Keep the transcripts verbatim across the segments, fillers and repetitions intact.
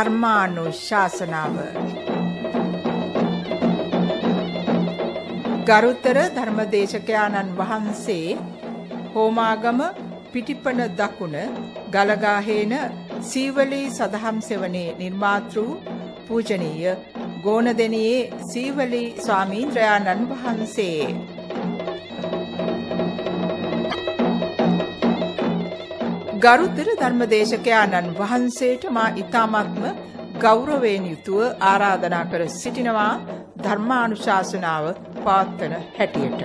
ධර්මානුශාසනාව ගරුතර ධර්මදේශකයාණන් වහන්සේ හෝමාගම පිටිපන දකුණ ගලගාහේන සීවලී සදහම් සෙවනේ නිර්මාතෘ පූජනීය ගෝනදෙනියේ සීවලී ස්වාමීන්ද්‍රයාණන් වහන්සේ ගරුතර ධර්මදේශකයාණන් වහන්සේට මා ඉතාමත්ම ගෞරවයෙන් යුතුව ආරාධනා කර සිටිනවා ධර්මානුශාසනාව පවත්වන හැටියට.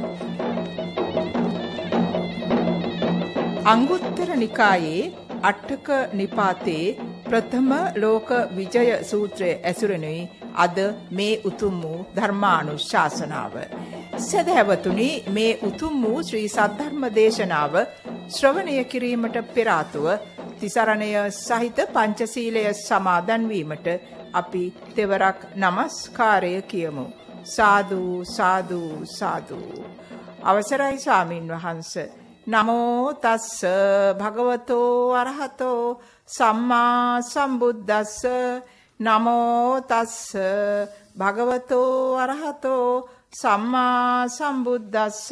අංගුත්තර නිකායේ අට්ඨක නිපාතේ ප්‍රථම ලෝක විජය සූත්‍රය ඇසුරෙනුයි අද මේ උතුම් වූ ධර්මානුශාසනාව. සදහැවතුනි, මේ උතුම් වූ ශ්‍රී සද්ධර්ම දේශනාව ශ්‍රවණය කිරීමට පෙර ආතුව තිසරණය සහිත පංචශීලය සමාදන් වීමට අපි තෙවරක් නමස්කාරය කියමු. සාදු සාදු සාදු. අවසරයි ස්වාමින් වහන්සේ. නමෝ තස්ස භගවතෝ අරහතෝ සම්මා සම්බුද්දස්ස. නමෝ තස්ස භගවතෝ අරහතෝ සම්මා සම්බුද්දස්ස.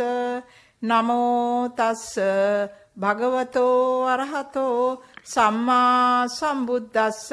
නමෝ තස්ස භගවතෝ අරහතෝ සම්මා සම්බුද්දස්ස.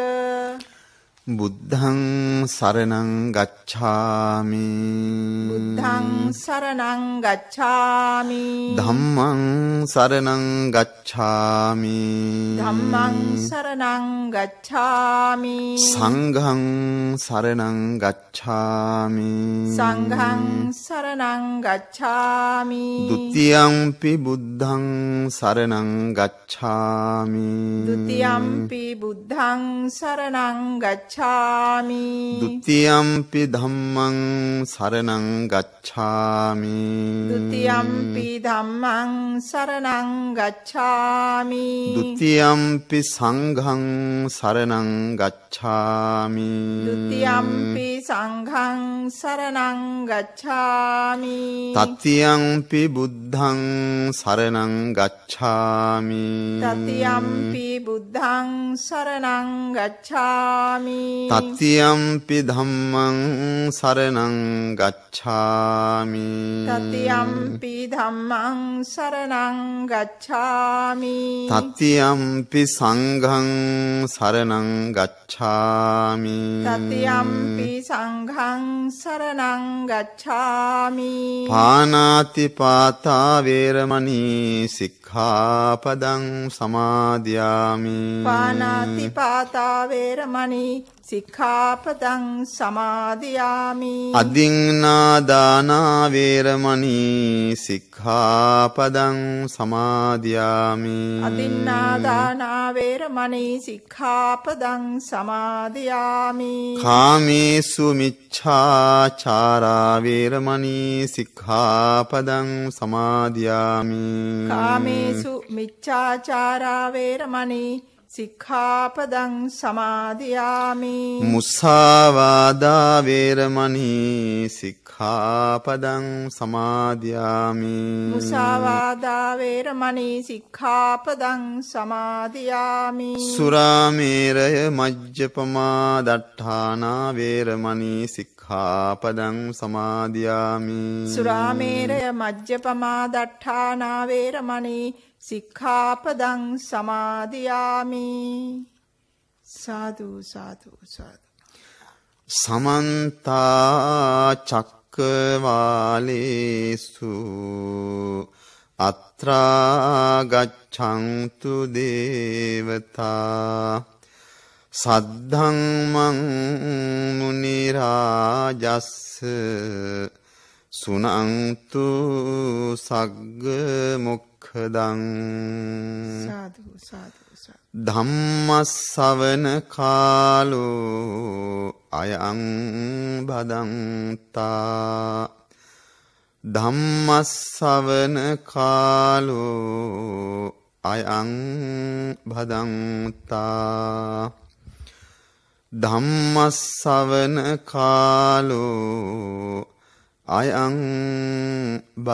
බුද්ධං සරණං ගච්ඡාමි. බුද්ධං සරණං ගච්ඡාමි. ධම්මං සරණං ගච්ඡාමි. ධම්මං සරණං ගච්ඡාමි. සංඝං සරණං ගච්ඡාමි. සංඝං සරණං ගච්ඡාමි. ဒ ුතියම්පි බුද්ධං සරණං ගච්ඡාමි. ဒ ුතියම්පි බුද්ධං සරණං ගච්ඡාමි. ဒ ුතියම්පි ධම්මං සරණං ගච්ඡාමි. ဒ ුතියම්පි ධම්මං සරණං ගච්ඡාමි. ဒ ුතියම්පි සංඝං සරණං ගච්ඡාමි. ဒ ුතියම්පි සංඝං සරණං ගච්ඡාමි. තතියම්පි බුද්ධං සරණං ගච්ඡාමි. තතියම්පි බුද්ධං සරණං ගච්ඡාමි. තතියම්පි ධම්මං සරණං ගච්ඡාමි. තතියම්පි ධම්මං සරණං ගච්ඡාමි. තතියම්පි සංඝං සරණං ගච්ඡාමි. තතියම්පි සංඝං සරණං ගච්ඡාමි. පානාති පාතා වේරමණී සික්ඛාපදං සමාදියාමි. පානාති පාතා වේරමණී සික්ඛාපදං සමාදියාමි. අදින්නාදානා වේරමණී සික්ඛාපදං සමාදියාමි. අදින්නාදානා වේරමණී සික්ඛාපදං සමාදියාමි. කාමේසු මිච්ඡාචාරා වේරමණී සික්ඛාපදං සමාදියාමි. කාමේසු මිච්ඡාචාරා වේරමණී සික්ඛාපදං සමාදියාමි. මුසාවාදා වේරමණී සික්ඛාපදං සමාදියාමි. මුසාවාදා වේරමණී සික්ඛාපදං සමාදියාමි. සුරාමේරය මජ්ජපමා දට්ඨානා වේරමණී සික්ඛාපදං සමාදියාමි. සුරාමේරය මජ්ජපමා දට්ඨානා වේරමණී සික්ඛාපදං සමාදියාමි. සාදු සාදු සාදු. සමන්ත චක්කවාලේසු අත්‍රා ගච්ඡන්තු දේවතා සද්ධම්මං මුනි රාජස්ස සුනන්තු සග්ග මොක්ඛදං. සාදු සාදු සාදු. ධම්මස්සවන කාලෝ අයං භදන්තා. ධම්මස්සවන කාලෝ අයං භදන්තා. ධම්මස්සවන කාලෝ අයං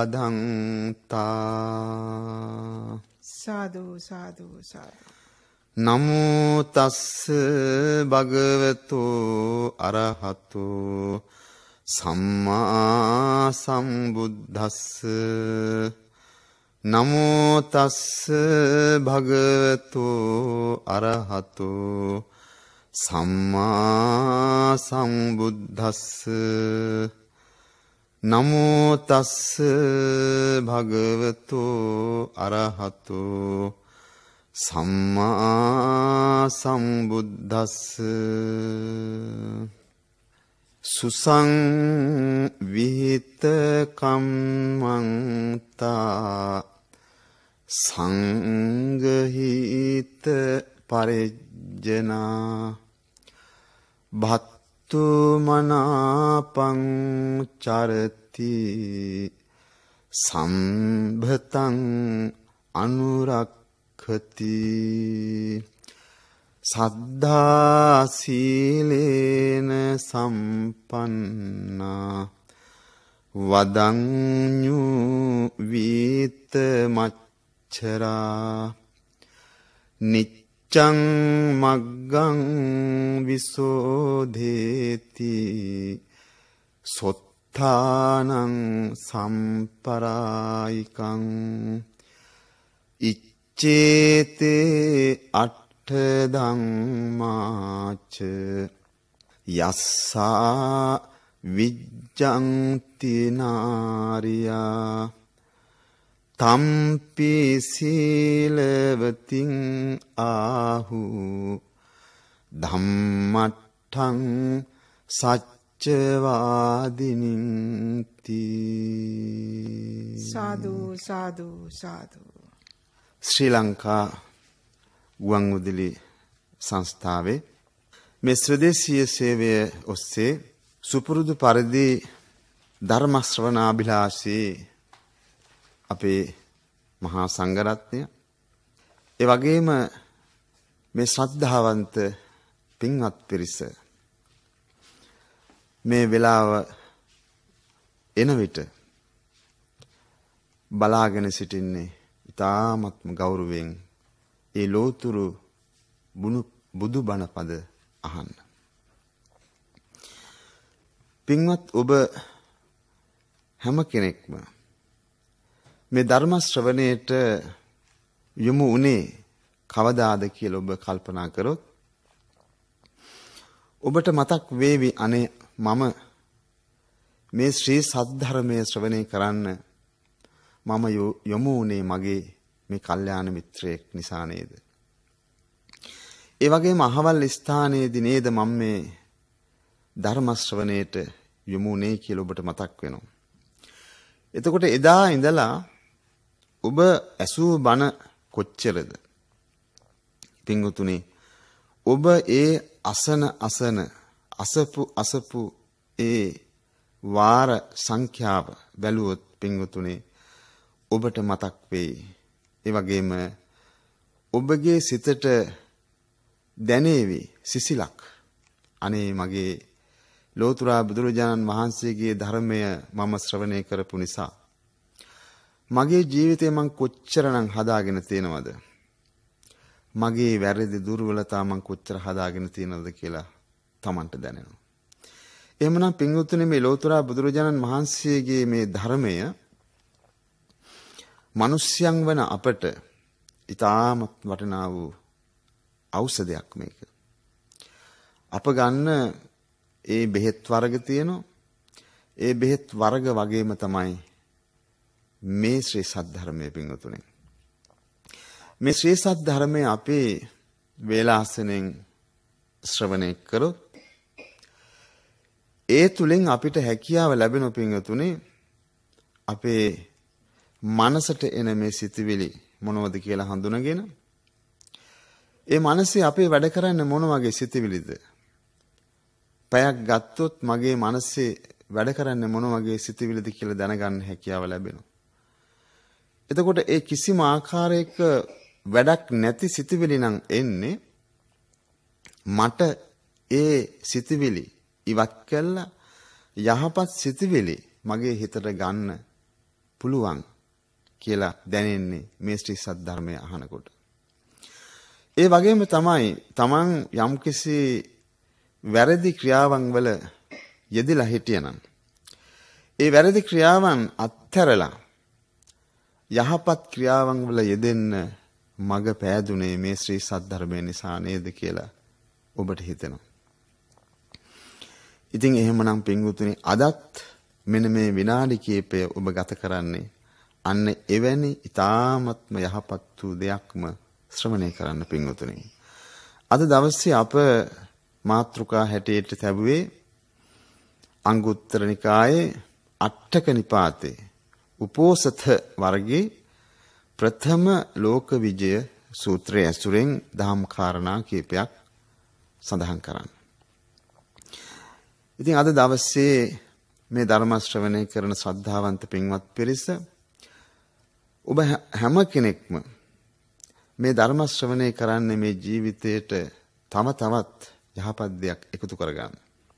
බදන්තා. සාදු සාදු සාදු. නමෝ තස්ස භගවතු අරහතු සම්මා සම්බුද්දස්ස නමෝ තස්ස භගවතු අරහතු සම්මා සම්බුද්දස්ස නමෝ තස්ස භගවතු අරහතු සම්මා සම්බුද්දස්ස සුසං විහිත කම්මන්තා සංගහිත පරිජ්ජනා භත්තු මනාපං චරති සම්භතං අනුරක්ඛති සද්ධා සීලේන සම්පන්නා වදඤ්ඤු වීත මච්චරා නිච්ඡං මග්ගං විසෝධේති සොත්තානං සම්පරායිකං ඉච්ඡේතේ අට්ඨ ධම්මාච යස්සා විජ්ජන්ති නාරියා තම්පි සීලවතින් ආහු ධම්මට්ඨං සච්චවාදිනින්ති සාදු සාදු සාදු. ශ්‍රී ලංකා ගුවන් විදුලි සංස්ථාවේ මේ ස්වදේශීය සේවය ඔස්සේ සුපුරුදු පරිදි ධර්ම ශ්‍රවණාභිලාෂී අපේ මහා සංඝරත්නය ඒ වගේම මේ ශ්‍රද්ධාවන්ත පින්වත් පිරිස මේ වෙලාව එන විට බලාගෙන සිටින්නේ ඉතාමත්ම ගෞරවයෙන් ඒ ලෝතුරු බුදු බණ පද අහන්න. පින්වත් ඔබ හැම කෙනෙක්ම මේ ධර්ම ශ්‍රවණයට යොමු උනේ කවදාද කියලා ඔබ කල්පනා කරොත් ඔබට මතක් වේවි අනේ මම මේ ශ්‍රී සද්ධර්මයේ ශ්‍රවණය කරන්න මම යොමු උනේ මගේ මේ කල්යාණ මිත්‍රයෙක් නිසා නේද? ඒ වගේම අහවල් ස්ථානයේදී නේද මම මේ ධර්ම ශ්‍රවණයට යොමු උනේ කියලා ඔබට මතක් වෙනවා. එතකොට එදා ඉඳලා ඔබ ඇසූ බණ කොච්චරද? පින්වතුනි, ඔබ ඒ අසන අසන අසපු අසපු ඒ වාර සංඛ්‍යාව බැලුවොත් පින්වතුනි ඔබට මතක් වෙයි. ඒ වගේම ඔබගේ සිතට දැනේවි සිසිලක්. අනේ මගේ ලෝතුරා බුදුරජාණන් වහන්සේගේ ධර්මය මම ශ්‍රවණය කරපු නිසා මගේ ජීවිතේ මං කොච්චරනම් හදාගෙන තියෙනවද? මගේ වැරදි දුර්වලතා මං කොච්චර හදාගෙන තියෙනවද කියලා Tamanට දැනෙනවා. එහෙමනම් පින්වතුනි මේ ලෝතුරා බුදුරජාණන් වහන්සේගේ මේ ධර්මය මිනිස්යන් වන අපට ඉතාමත් වටිනා වූ ඖෂධයක් මේක. අප ගන්න ඒ බෙහෙත් වර්ග තියෙනවා. ඒ බෙහෙත් වර්ග වගේම තමයි මේ ශ්‍රී සද්ධර්මයේ පින්වතුනි. මේ ශ්‍රී සද්ධර්මයේ අපේ වේලාසනෙන් ශ්‍රවණය කරොත් ඒ තුලින් අපිට හැකියාව ලැබෙන පින්වතුනි අපේ මනසට එන මේ සිතුවිලි මොනවද කියලා හඳුනගෙන ඒ මනසේ අපේ වැඩ කරන්නේ මොන වගේ සිතුවිලිද? පැයක් ගත්තොත් මගේ මනසේ වැඩ කරන්නේ මොන වගේ සිතුවිලිද කියලා දැනගන්න හැකියාව ලැබෙනවා. එතකොට ඒ කිසිම ආකාරයක වැඩක් නැති සිතුවිලි නම් එන්නේ මට ඒ සිතුවිලි ඉවත් කළා යහපත් සිතුවිලි මගේ හිතට ගන්න පුළුවන් කියලා දැනෙන්නේ මේ ශ්‍රී සද්ධර්මය අහනකොට. ඒ වගේම තමයි තමන් යම්කිසි වැරදි ක්‍රියාවන් වල යෙදিলা හිටියනම් ඒ වැරදි ක්‍රියාවන් අත්හැරලා යහපත් ක්‍රියාවන් වල යෙදෙන්න මඟ පෑදුනේ මේ ශ්‍රී සද්ධර්මය නිසා නේද කියලා ඔබට හිතෙනවා. ඉතින් එහෙමනම් පින්වතුනි අදත් මෙන්න මේ විනාඩි කිහිපය ඔබ ගත කරන්නේ අන්න එවැනි ඊ타ත්ම යහපත් වූ දෙයක්ම ශ්‍රවණය කරන්න පින්වතුනි. අද දවසේ අප මාතෘකා හැටියට තැබුවේ අංගුත්තර නිකායේ අට්ඨක නිපාතේ උපෝසත වර්ගයේ ප්‍රථම ලෝක විජය සූත්‍රය ඇසුරෙන් දහම් කාරණා කීපයක් සඳහන් කරන්න. ඉතින් අද දවසේ මේ ධර්ම ශ්‍රවණය කරන ශ්‍රද්ධාවන්ත පින්වත් පිරිස ඔබ හැම කෙනෙක්ම මේ ධර්ම ශ්‍රවණය කරන්නේ මේ ජීවිතයට තම තවත් යහපත් දෙයක් එකතු කරගන්න.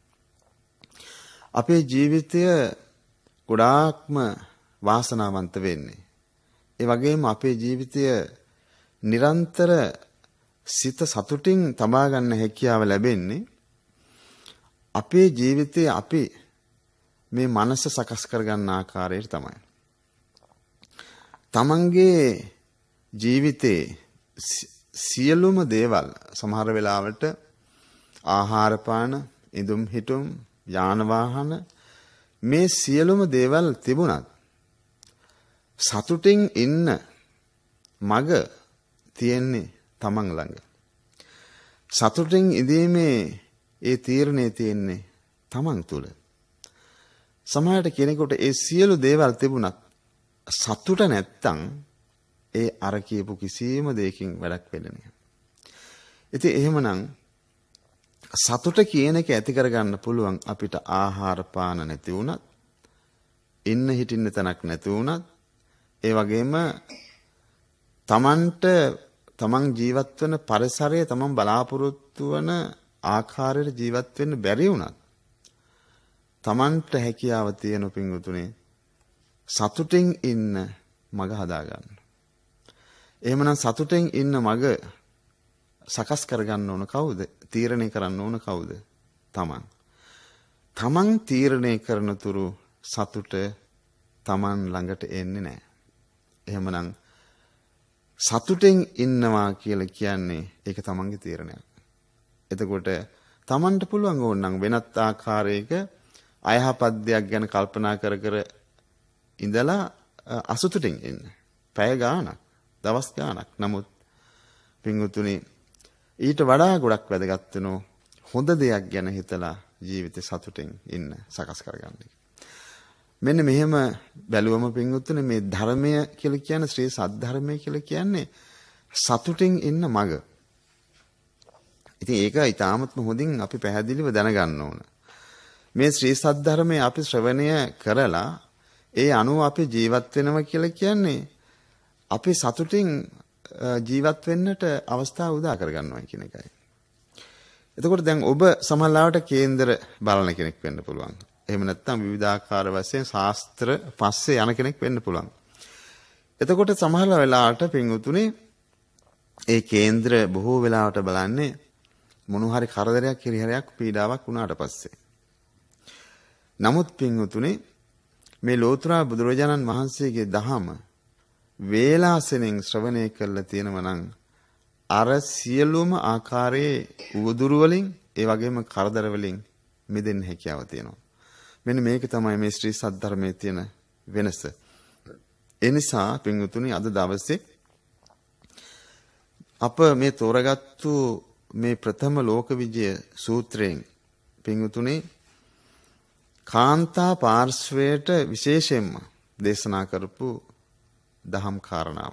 අපේ ජීවිතය ගොඩාක්ම වාසනාවන්ත වෙන්නේ. ඒ වගේම අපේ ජීවිතය නිරන්තර සිත සතුටින් තබා ගන්න හැකියාව ලැබෙන්නේ අපේ ජීවිතයේ අපි මේ මනස සකස් කරගන්න ආකාරයට තමයි. තමන්ගේ ජීවිතේ සියලුම දේවල් සමහර වෙලාවට ආහාර පාන, ඉදුම් හිටුම්, යාන වාහන මේ සියලුම දේවල් තිබුණත් සතුටින් ඉන්න මග තියෙන්නේ තමන් ළඟ. සතුටින් ඉඳීමේ ඒ තීරණය තියෙන්නේ තමන් තුළ. සමහරට කෙනෙකුට ඒ සියලු දේවල් තිබුණත් සතුට නැත්තම් ඒ අර කියපු කිසිම දෙයකින් වැඩක් වෙන්නේ නැහැ. ඉතින් එහෙමනම් සතුට කියන එක ඇති කරගන්න පුළුවන් අපිට ආහාර පාන නැති වුණත්, ඉන්න හිටින්න තැනක් නැති වුණත්, ඒ වගේම තමන්ට තමන් ජීවත් වෙන පරිසරය තමන් බලාපොරොත්තු වන ආකාරයට ජීවත් වෙන්න බැරි වුණත් තමන්ට හැකියාව තියෙන පින්වතුනේ සතුටින් ඉන්න මග හදාගන්න. එහෙමනම් සතුටින් ඉන්න මග සකස් කරගන්න ඕන කවුද? තීරණය කරන්න ඕන කවුද? තමන්. තමන් තීරණය කරන තුරු සතුට තමන් ළඟට එන්නේ නැහැ. එහෙමනම් සතුටෙන් ඉන්නවා කියලා කියන්නේ ඒක තමන්ගේ තීරණයක්. එතකොට තමන්ට පුළුවන් ඕනනම් වෙනත් ආකාරයක අයහපත් දෙයක් ගැන කල්පනා කර කර ඉඳලා අසතුටින් ඉන්න. පැය ගාණක්, දවස් ගාණක්. නමුත් පින්වතුනි ඊට වඩා ගොඩක් වැදගත් වෙනෝ හොඳ දෙයක් ගැන හිතලා ජීවිතේ සතුටින් ඉන්න සකස් කරගන්න. මෙන්න මෙහෙම බැලුවම පින්වතුනි මේ ධර්මය කියලා කියන්නේ ශ්‍රී සද්ධර්මය කියලා කියන්නේ සතුටින් ඉන්න මග. ඉතින් ඒක ඊටාමත්ම හොඳින් අපි පැහැදිලිව දැනගන්න ඕන. මේ ශ්‍රී සද්ධර්මය අපි ශ්‍රවණය කරලා ඒ අනුව අපි ජීවත් වෙනවා කියලා කියන්නේ අපි සතුටින් ජීවත් වෙන්නට අවස්ථාව උදා කරගන්නවා කියන එකයි. එතකොට දැන් ඔබ සමහරවිට කේන්දර බලන කෙනෙක් වෙන්න පුළුවන්. එහෙම නැත්නම් විවිධාකාර වශයෙන් ශාස්ත්‍ර පස්සේ යන කෙනෙක් වෙන්න පුළුවන්. එතකොට සමහර වෙලාවට පින්වතුනේ ඒ කේන්ද්‍ර බොහෝ වෙලාවට බලන්නේ මොන හරි කරදරයක් හිරිහැරයක් පීඩාවක් වුණාට පස්සේ. නමුත් පින්වතුනේ මේ ලෝතුරා බුදුරජාණන් වහන්සේගේ දහම වේලාසෙනින් ශ්‍රවණය කරලා තියෙනවා නම් අර සියලුම ආකාරයේ උවදුරු වලින් ඒ වගේම කරදර වලින් මිදෙන්න හැකියාව තියෙනවා. මෙන්න මේක තමයි මේ ශ්‍රී සද්ධර්මයේ තියෙන වෙනස. ඒ නිසා පින්වතුනි අද දවසේ අප මේ තෝරගත්තු මේ ප්‍රථම ලෝක විජය සූත්‍රයෙන් පින්වතුනි කාන්තා පාර්ශ්වයට විශේෂයෙන්ම දේශනා කරපු දහම් කාරණාව.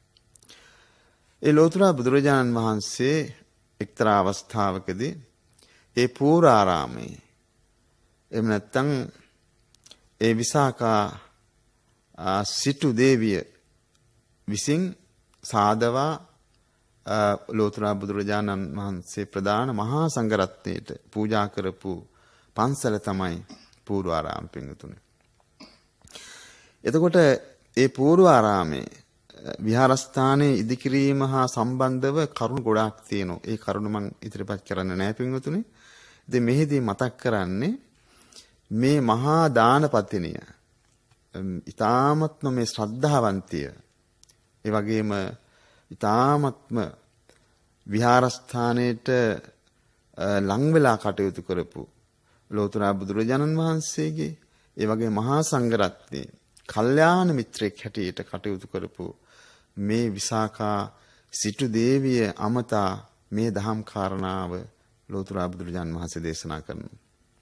ඒ ලෝතුරා බුදුරජාණන් වහන්සේ එක්තරා අවස්ථාවකදී ඒ පූර්වාරාමයේ එහෙම නැත්නම් ඒ විසාකා සිටු දේවිය විසින් සාදවා ලෝතුරා බුදුරජාණන් වහන්සේ ප්‍රදාන මහා සංඝරත්නයට පූජා කරපු පන්සල තමයි පූර්වාරාම පින්වතුනි. එතකොට ඒ පූර්වාරාමේ විහාරස්ථානයේ ඉදිකිරීම හා සම්බන්ධව කරුණු ගොඩාක් තියෙනවා. ඒ කරුණු මම ඉදිරිපත් කරන්න නැහැ පින්වතුනි. ඉතින් මෙහිදී මතක් කරන්නේ මේ මහා දානපතිනිය ඊ타මත්ම මේ ශ්‍රද්ධාවන්තිය ඒ වගේම ඊ타මත්ම විහාරස්ථානයේට ලං වෙලා කටයුතු කරපු ලෝතර බුදුරජාණන් වහන්සේගේ ඒ වගේ මහා සංඝරත්නයේ කල්යාණ මිත්‍රෙක් හැටියට කටයුතු කරපු මේ විසාකා සිටු දේවිය අමතා මේ දහම් කාරණාව ලෝතර බුදුරජාණන් වහන්සේ දේශනා කරනවා.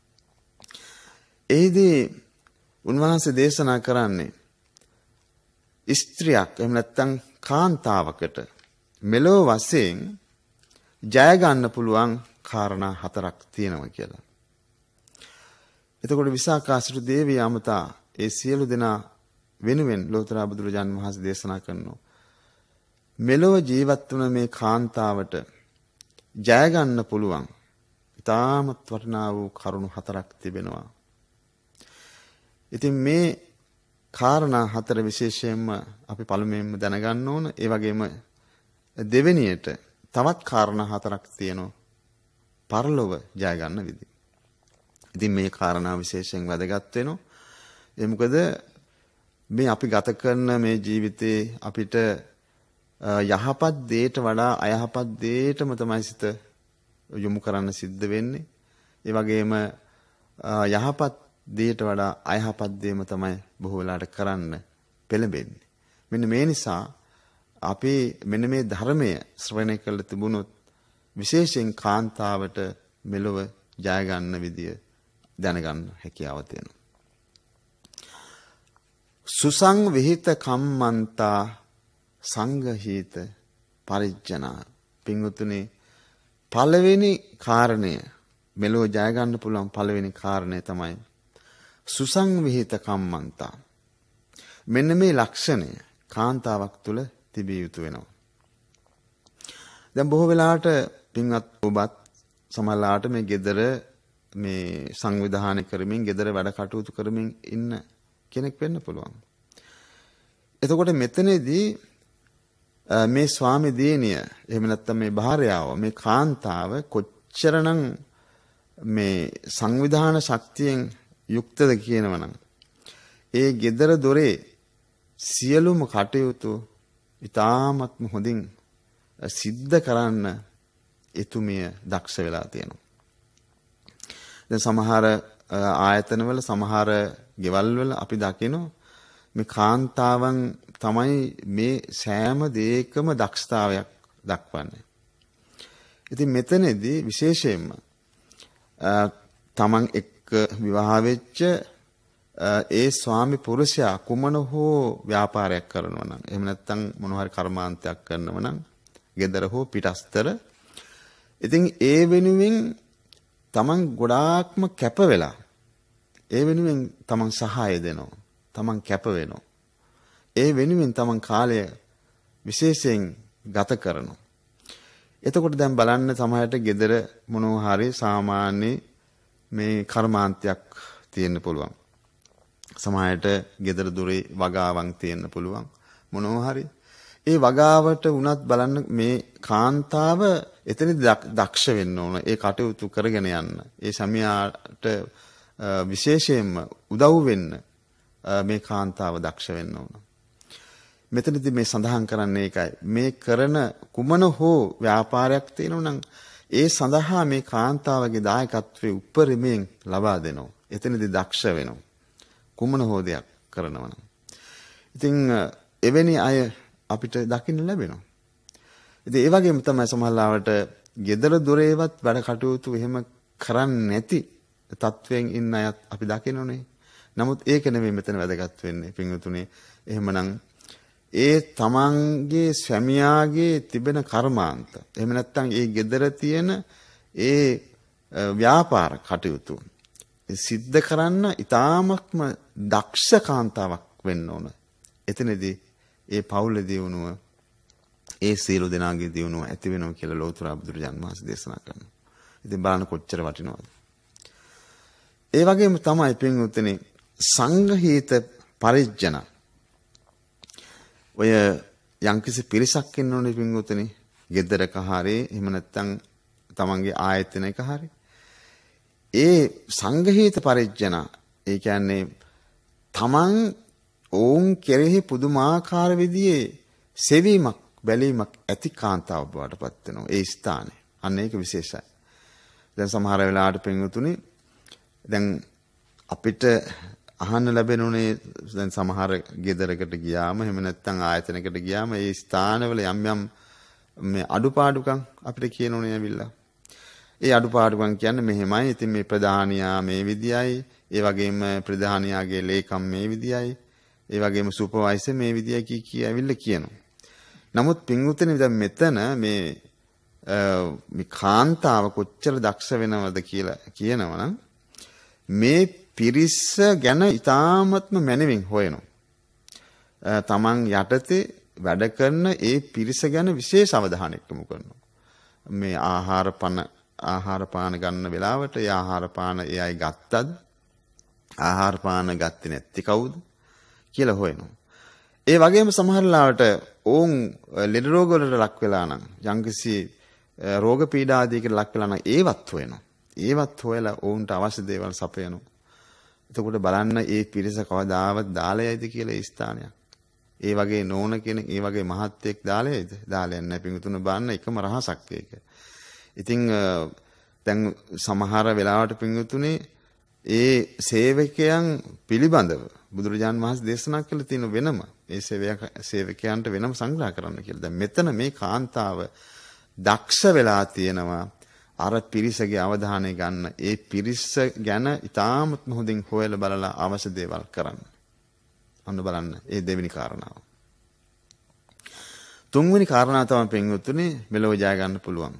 එහිදී උන්වහන්සේ දේශනා කරන්නේ ස්ත්‍රියක් එහෙම නැත්නම් කාන්තාවකට මෙලෝ වශයෙන් ජය ගන්න පුළුවන් කාරණා හතරක් තියෙනවා කියලා. එතකොට විසාකා සිටු දේවිය අමතා ඒ සියලු දෙනා වෙනුවෙන් ලෝතර බුදුරජාණන් වහන්සේ දේශනා කරනවා මෙලොව ජීවත් වන මේ කාන්තාවට ජය ගන්න පුළුවන් ඉතාමත් වටිනා වූ කරුණු හතරක් තිබෙනවා. ඉතින් මේ කාරණා හතර විශේෂයෙන්ම අපි පළමුවෙන්ම දැනගන්න ඕන. ඒ වගේම දෙවෙනියට තවත් කාරණා හතරක් තියෙනවා පරලොව ජය ගන්න විදි. ඉතින් මේ කාරණා විශේෂයෙන් වැදගත් වෙනවා. ඒ මොකද මේ අපි ගත කරන මේ ජීවිතේ අපිට යහපත් දේට වඩා අයහපත් දේටම තමයි සිත යොමු කරන්න සිද්ධ වෙන්නේ. ඒ වගේම යහපත් දේට වඩා අයහපත් දේම තමයි බොහෝ වෙලාවට කරන්න පෙළඹෙන්නේ. මෙන්න මේ නිසා අපි මෙන්න මේ ධර්මය ශ්‍රවණය කළ තිබුණොත් විශේෂයෙන් කාන්තාවට මෙලොව ජය ගන්න විදිය දැනගන්න හැකියාව තියෙනවා. සුසං විහිත කම්මන්තා සංඝහිත පරිජ්ජනා. පින්වතුනි පළවෙනි කාරණය මෙලොව ජය ගන්න පුළුවන් පළවෙනි කාරණය තමයි සුසං විහිත කම්මන්තා. මෙන්න මේ ලක්ෂණය කාන්තාවක් තුළ තිබිය යුතු වෙනවා. දැන් බොහෝ වෙලාවට පින්වත් ඔබත් සමහරලාට මේ gedara මේ සංවිධානය කරමින් gedara වැඩ කටයුතු කරමින් ඉන්න කෙනෙක් වෙන්න පුළුවන්. එතකොට මෙතනදී මේ ස්වාමි දියණිය එහෙම නැත්නම් මේ භාර්යාව මේ කාන්තාව කොච්චරනම් මේ සංවිධාන ශක්තියෙන් යුක්තද කියනවනම් ඒ gedara දොරේ සියලුම කටයුතු ඉතාමත්ම හොඳින් සිද්ධ කරන්න එතුමිය දක්ෂ වෙලා තියෙනවා. දැන් සමහර ආයතනවල සමහර ගෙවල් වල අපි දකිනවා මේ කාන්තාවන් තමයි මේ සෑම දෙයකම දක්ෂතාවයක් දක්වන්නේ. ඉතින් මෙතනදී විශේෂයෙන්ම තමන් එක්ක විවාහ වෙච්ච ඒ ස්වාමි පුරුෂයා කුමන හෝ ව්‍යාපාරයක් කරනවා නම් එහෙම නැත්නම් මොන හරි කර්මාන්තයක් කරනවා නම් ගෙදර හෝ පිටස්තර ඉතින් ඒ වෙනුවෙන් තමන් ගොඩාක්ම කැප වෙලා ඒ වෙනුවෙන් තමන් සහාය දෙනවා තමන් කැප වෙනවා ඒ වෙනුවෙන් තමන් කාලය විශේෂයෙන් ගත කරනවා. එතකොට දැන් බලන්න සමහරට ගෙදර මොනවා හරි සාමාන්‍ය මේ කර්මාන්තයක් තියෙන්න පුළුවන්. සමහරට ගෙදර දොරේ වගාවන් තියෙන්න පුළුවන් මොනවා හරි. ඒ වගාවට වුණත් බලන්න මේ කාන්තාව එතනදී දක්ෂ වෙන්න ඕන. ඒ කටයුතු කරගෙන යන්න. ඒ සමියාට විශේෂයෙන්ම උදව් වෙන්න මේ කාන්තාව දක්ෂ වෙන්න ඕන. මෙතනදී මේ සඳහන් කරන්නේ ඒකයි. මේ කරන කුමන හෝ ව්‍යාපාරයක් තියෙනවා නම් ඒ සඳහා මේ කාන්තාවගේ දායකත්වයේ උපරිමයෙන් ලබා දෙනවා. එතනදී දක්ෂ වෙනවා. කුමන හෝ දෙයක් කරනවා නම්. ඉතින් එවැනි අය අපිට දකින්න ලැබෙනවා. ඉතින් ඒ වගේම තමයි සමහරවිට ගෙදර දොරේවත් වැඩ කටයුතු එහෙම කරන්නේ නැති තත්වයෙන් ඉන්න අයත් අපි දකිනෝනේ. නමුත් ඒක නෙමෙයි මෙතන වැදගත් වෙන්නේ පින්වතුනි. එහෙමනම් ඒ තමන්ගේ ස්වාමියාගේ තිබෙන කර්මාන්ත එහෙම නැත්නම් ඒ ගෙදර තියෙන ඒ ව්‍යාපාර කටයුතු සිද්ධ කරන්න ඉතාමත්ම දක්ෂ කාන්තාවක් වෙන්න ඕන. එතනදී ඒ පවුලේ දියුණුව ඒ සියලු දෙනාගේ දියුණුව ඇති වෙනවා කියලා ලෝතර බුදුරජාණන් වහන්සේ දේශනා කරනවා. ඉතින් බලන්න කොච්චර වටිනවද? ඒ වගේම තමයි පින්වත්නි සංඝහිත පරිජ්ජන. ඔය යම්කිසි පිරිසක් ඉන්නෝනේ පින්වතුනි. ගෙදරක හරි එහෙම නැත්නම් තමන්ගේ ආයතනයක හරි. ඒ සංඝහිත පරිජ්ජන ඒ කියන්නේ තමන් ඔවුන් කෙරෙහි පුදුමාකාර විදිහේ සෙවීමක් බැලීමක් ඇති කාන්තාවක් බවට පත් වෙනවා ඒ ස්ථානේ. අන්න ඒක විශේෂයි. දැන් සමහර වෙලාවට පින්වතුනි දැන් අපිට අහන්න ලැබෙනුනේ දැන් සමහර ගෙදරකට ගියාම එහෙම නැත්නම් ආයතනයකට ගියාම ඒ ස්ථානවල යම් යම් මේ අඩුපාඩුකම් අපිට කියනෝනේ ඇවිල්ලා. ඒ අඩුපාඩුකම් කියන්නේ මෙහෙමයි. ඉතින් මේ ප්‍රධානියා මේ විදියයි, ඒ වගේම ප්‍රධානියාගේ ලේකම් මේ විදියයි, ඒ වගේම සුපර්වයිසර් මේ විදියයි කී කී ඇවිල්ලා කියනවා. නමුත් පින්වතුනි දැන් මෙතන මේ මේ කාන්තාව කොච්චර දක්ෂ වෙනවද කියලා කියනවනම් මේ පිරිස ගැන ඉතාමත්ම මැනවින් හොයනවා. තමන් යටතේ වැඩ කරන ඒ පිරිස ගැන විශේෂ අවධානයක් යොමු කරනවා. මේ ආහාර පන ආහාර පාන ගන්න වෙලාවට ඒ ආහාර පාන ඒ අය ගත්තද? ආහාර පාන ගත්තේ නැති කවුද කියලා හොයනවා. ඒ වගේම සමහර ලාවට ඕන් ලෙඩ රෝග වලට ලක් වෙලා නම් යම්කිසි රෝග පීඩා ආදීකට ලක් වෙලා නම් ඒවත් හොයනවා. ඒවත් හොයලා ඕන්ට අවශ්‍ය දේවල් සපයනවා. එතකොට බලන්න ඒ පිරිස කවදාවත් දාලා යයිද කියලා ඒ ස්ථානයක්. ඒ වගේ නෝන කෙනෙක්, ඒ වගේ මහත්යෙක් දාලා යයිද? දාලා යන්නේ නැහැ. පිටුතුන බාන්න එකම රහසක් ඒක. ඉතින් දැන් සමහර වෙලාවට පිටුතුනේ ඒ සේවකයන් පිළිබඳව බුදුරජාන් වහන්සේ දේශනා කළ තියෙන වෙනම ඒ සේවකයන්ට වෙනම සංග්‍රහ කරන්න කියලා. දැන් මෙතන මේ කාන්තාව දක්ෂ වෙලා තියෙනවා අර පිරිසගේ අවධානය ගන්න. ඒ පිරිස ගැන ඉතාමත් හොඳින් හොයලා බලලා අවශ්‍ය දේවල් කරන්න. අන්න බලන්න ඒ දෙවෙනි කාරණාව. තුන්වෙනි කාරණාව තමයි පින්වතුනි මෙලොව ජය ගන්න පුළුවන්.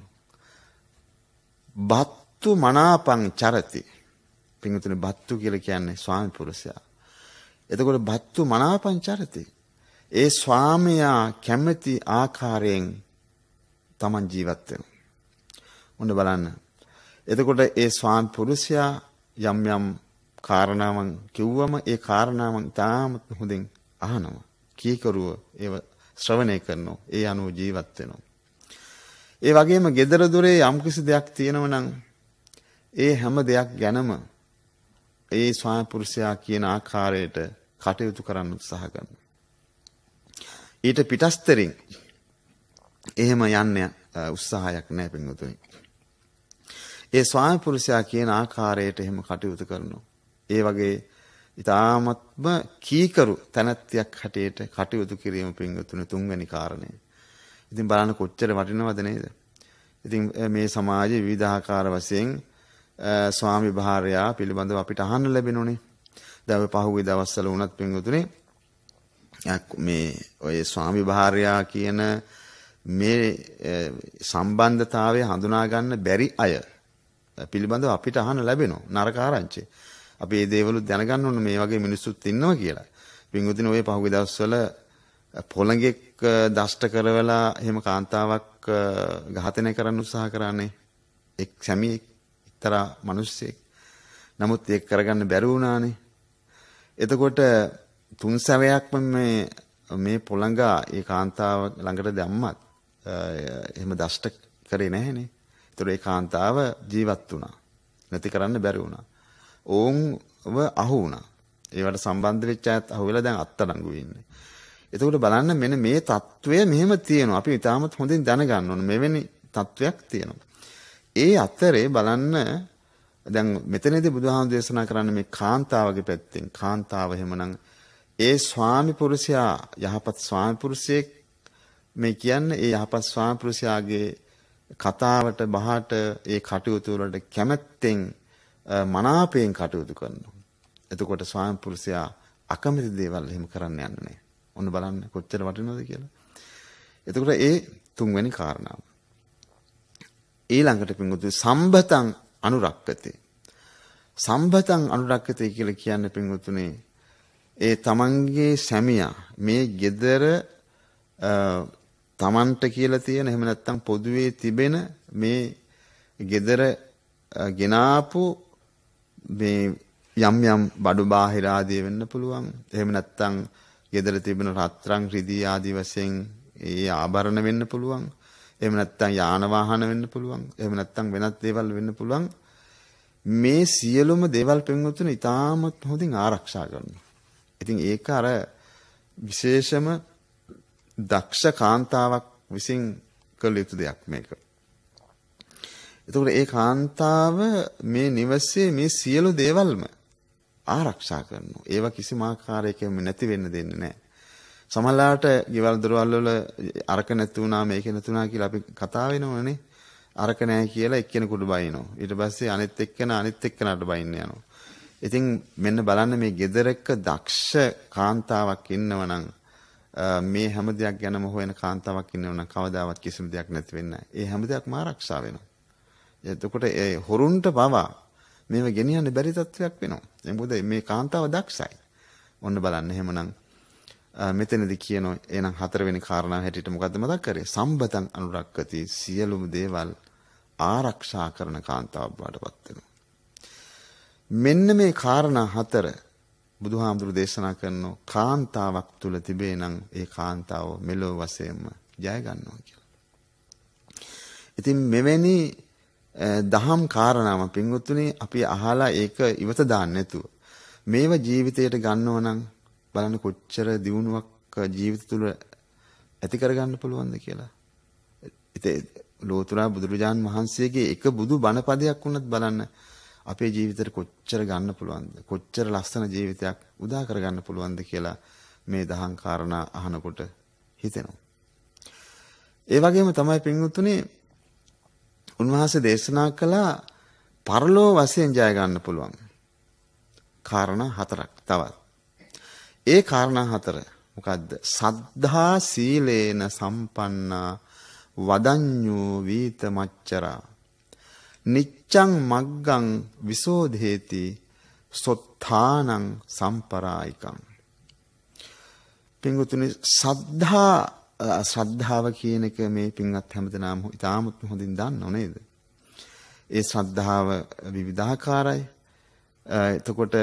බත්තු මනාපං චරති. පින්වතුනි බත්තු කියලා කියන්නේ ස්වාමි පුරුෂයා. එතකොට බත්තු මනාපං චරති. ඒ ස්වාමියා කැමැති ආකාරයෙන් තමන් ජීවත් වෙනවා. ඔන්න බලන්න. එතකොට ඒ ස්වාමි පුරුෂයා යම් යම් කාරණාවන් කිව්වම ඒ කාරණාවන් තාමත් හොඳින් අහනවා. කීකරුව ඒව ශ්‍රවණය කරනවා. ඒ අනුව ජීවත් වෙනවා. ඒ වගේම gedara dore යම්කිසි දෙයක් තියෙනවා නම් ඒ හැම දෙයක් ගැනම ඒ ස්වාමි පුරුෂයා කියන ආකාරයට කටයුතු කරන්න උත්සාහ කරනවා. ඊට පිටස්තරින් එහෙම යන්න උත්සාහයක් නැහැ පින්වතුනි. ඒ ස්වාමි පුරුෂයා කියන ආකාරයට එහෙම කටයුතු කරනවා. ඒ වගේ ඊ타ත්ම කීකරු තනත්තියක් හැටියට කටයුතු කිරීම පින්වතුනි තුන්වෙනි කාරණය. ඉතින් බලන්න කොච්චර වටිනවද නේද? ඉතින් මේ සමාජයේ විවිධාකාර වශයෙන් ස්වාමි භාර්යා පිළිබඳව අපිට අහන්න ලැබෙනුනේ. දැන් පහුගිය දවස්වල වුණත් පින්වතුනි මේ ඔය ස්වාමි භාර්යා කියන මේ සම්බන්ධතාවය හඳුනා ගන්න බැරි අය පිළිබඳව අපිට අහන්න ලැබෙනවා නරක ආරංචි. අපි මේ දේවලුත් දැනගන්න ඕන මේ වගේ මිනිස්සුත් ඉන්නවා කියලා. පින්වතුනි ඔය පහුගිය දවස්වල පොළඟෙක් දෂ්ට කරවලා එහෙම කාන්තාවක් ඝාතනය කරන්න උත්සාහ කරන්නේ එක් සැමියෙක් එක්තරා මිනිස්සෙක්. නමුත් ඒක කරගන්න බැරි වුණානේ. එතකොට තුන් සැරයක්ම මේ මේ පොළඟා ඒ කාන්තාව ළඟට දැම්මත් එහෙම දෂ්ට කරේ නැහනේ. ඒතර ඒ කාන්තාව ජීවත් වුණා. නැති කරන්න බැරි වුණා. ඕන්ව අහු වුණා. ඒවට සම්බන්ධ වෙච්ච අයත් අහුවෙලා දැන් අත්අඩංගුවේ ඉන්නේ. එතකොට බලන්න මෙන්න මේ తත්වය මෙහෙම තියෙනවා. අපි ඉතාමත් හොඳින් දැනගන්න ඕන මෙවැනි తත්වයක් තියෙනවා. ඒ අතරේ බලන්න දැන් මෙතනදී බුදුහාමුදුරු දේශනා කරන්නේ මේ කාන්තාවගේ පැත්තෙන්. කාන්තාව එහෙමනම් ඒ ස්වාමි පුරුෂයා යහපත් ස්වාමි පුරුෂයෙක් මේ කියන්නේ ඒ යහපත් ස්වාමි පුරුෂයාගේ කතාවට බහට ඒ කටයුතු වලට කැමැත්තෙන් මනාපයෙන් කටයුතු කරනවා. එතකොට ස්වාමි පුරුෂයා අකමැති දේවල් එහෙම කරන්න යන්නේ නැහැ. ඔන්න බලන්න කොච්චර වටිනවද කියලා. එතකොට ඒ තුන්වෙනි කාරණාව. ඊළඟට පින්වතුනි සම්බතං අනුරක්කති. සම්බතං අනුරක්කති කියලා කියන්නේ පින්වතුනි ඒ තමන්ගේ සැමියා මේ gedara තමන්ට කියලා තියෙන එහෙම නැත්නම් පොදුවේ තිබෙන මේ gedara ගෙනාපු මේ යම් යම් බඩු බාහිර ආදී වෙන්න පුළුවන්. එහෙම නැත්නම් gedara තිබෙන රත්රන් රිදී ආදී වශයෙන් ඒ ආභරණ වෙන්න පුළුවන්. එහෙම නැත්නම් යාන වාහන වෙන්න පුළුවන්. එහෙම නැත්නම් වෙනත් දේවල් වෙන්න පුළුවන්. මේ සියලුම දේවල් පින්වතුනි ඉතාමත් හොඳින් ආරක්ෂා කරනවා. ඉතින් ඒක අර විශේෂම දක්ෂ කාන්තාවක් විසින් කළ යුතු දෙයක් මේක. එතකොට ඒ කාන්තාව මේ නිවසේ මේ සියලු දේවල්ම ආරක්ෂා කරනවා. ඒවා කිසිම ආකාරයකින් නැති වෙන්න දෙන්නේ නැහැ. සමහරලාට ගෙවල් දොරවල් වල අරක නැති වුණා මේක නැති වුණා කියලා අපි කතා වෙනවනේ. අරක නැහැ කියලා එක්කෙනෙකුට බයිනවා. ඊට පස්සේ අනිත් එක්කෙනා අනිත් එක්කෙනාට බයින්න යනවා. ඉතින් මෙන්න බලන්න මේ ගෙදරක දක්ෂ කාන්තාවක් ඉන්නවනම් මේ හැම දෙයක් ගැනම හොයන කාන්තාවක් ඉන්නවනම් කවදාවත් කිසිම දෙයක් නැති වෙන්නේ නැහැ. ඒ හැම දෙයක්ම ආරක්ෂා වෙනවා. එතකොට ඒ හොරුන්ට පවා මේව ගෙනියන්න බැරි තත්ත්වයක් වෙනවා. මොකද මේ කාන්තාව දක්ෂයි. ඔන්න බලන්න එහෙමනම් මෙතනදී කියනවා එහෙනම් හතරවෙනි කාරණාව හැටියට මොකද්ද මතක් කරේ? සම්බතං අනුරක්කති සියලුම දේවල් ආරක්ෂා කරන කාන්තාවක් බවටපත් වෙනවා. මෙන්න මේ කාරණා හතර බුදුහාමුදුරු දේශනා කරන කාන්තාවක් තුල තිබේ නම් ඒ කාන්තාව මෙලොව වශයෙන්ම ජය ගන්නවා කියලා. ඉතින් මෙවැනි දහම් කාරණාම පින්වත්තුනි අපි අහලා ඒක ඉවත දාන්න නැතුව මේව ජීවිතයට ගන්නව නම් බලන්න කොච්චර දියුණුවක් ජීවිත තුළ ඇති කරගන්න පුළුවන්ද කියලා. ඉතින් ලෝතුරා බුදුරජාන් වහන්සේගේ එක බුදු බණ පදයක් වුණත් බලන්න අපේ ජීවිතේට කොච්චර ගන්න පුළුවන්ද? කොච්චර ලස්සන ජීවිතයක් උදා කරගන්න පුළුවන්ද කියලා මේ දහම් කාරණා අහනකොට හිතෙනවා. ඒ වගේම තමයි පින්වත්තුනි උන්වහන්සේ දේශනා කළා පරලෝ වශයෙන් ජය ගන්න පුළුවන් කාරණා හතරක් තවත්. ඒ කාරණා හතර මොකද්ද? සද්ධා සීලේන සම්පන්නා වදඤ්ඤෝ වීත මච්චරා නිච්ඡං මග්ගං විසෝධේති සොත්ථානං සම්පරායිකං. පින්වතුනි සද්ධා ශ්‍රද්ධාව කියන එක මේ පින්වත් හැමදෙනාම ඉතාමත් හොඳින් දන්නව නේද? ඒ ශ්‍රද්ධාව විවිධාකාරයි. එතකොට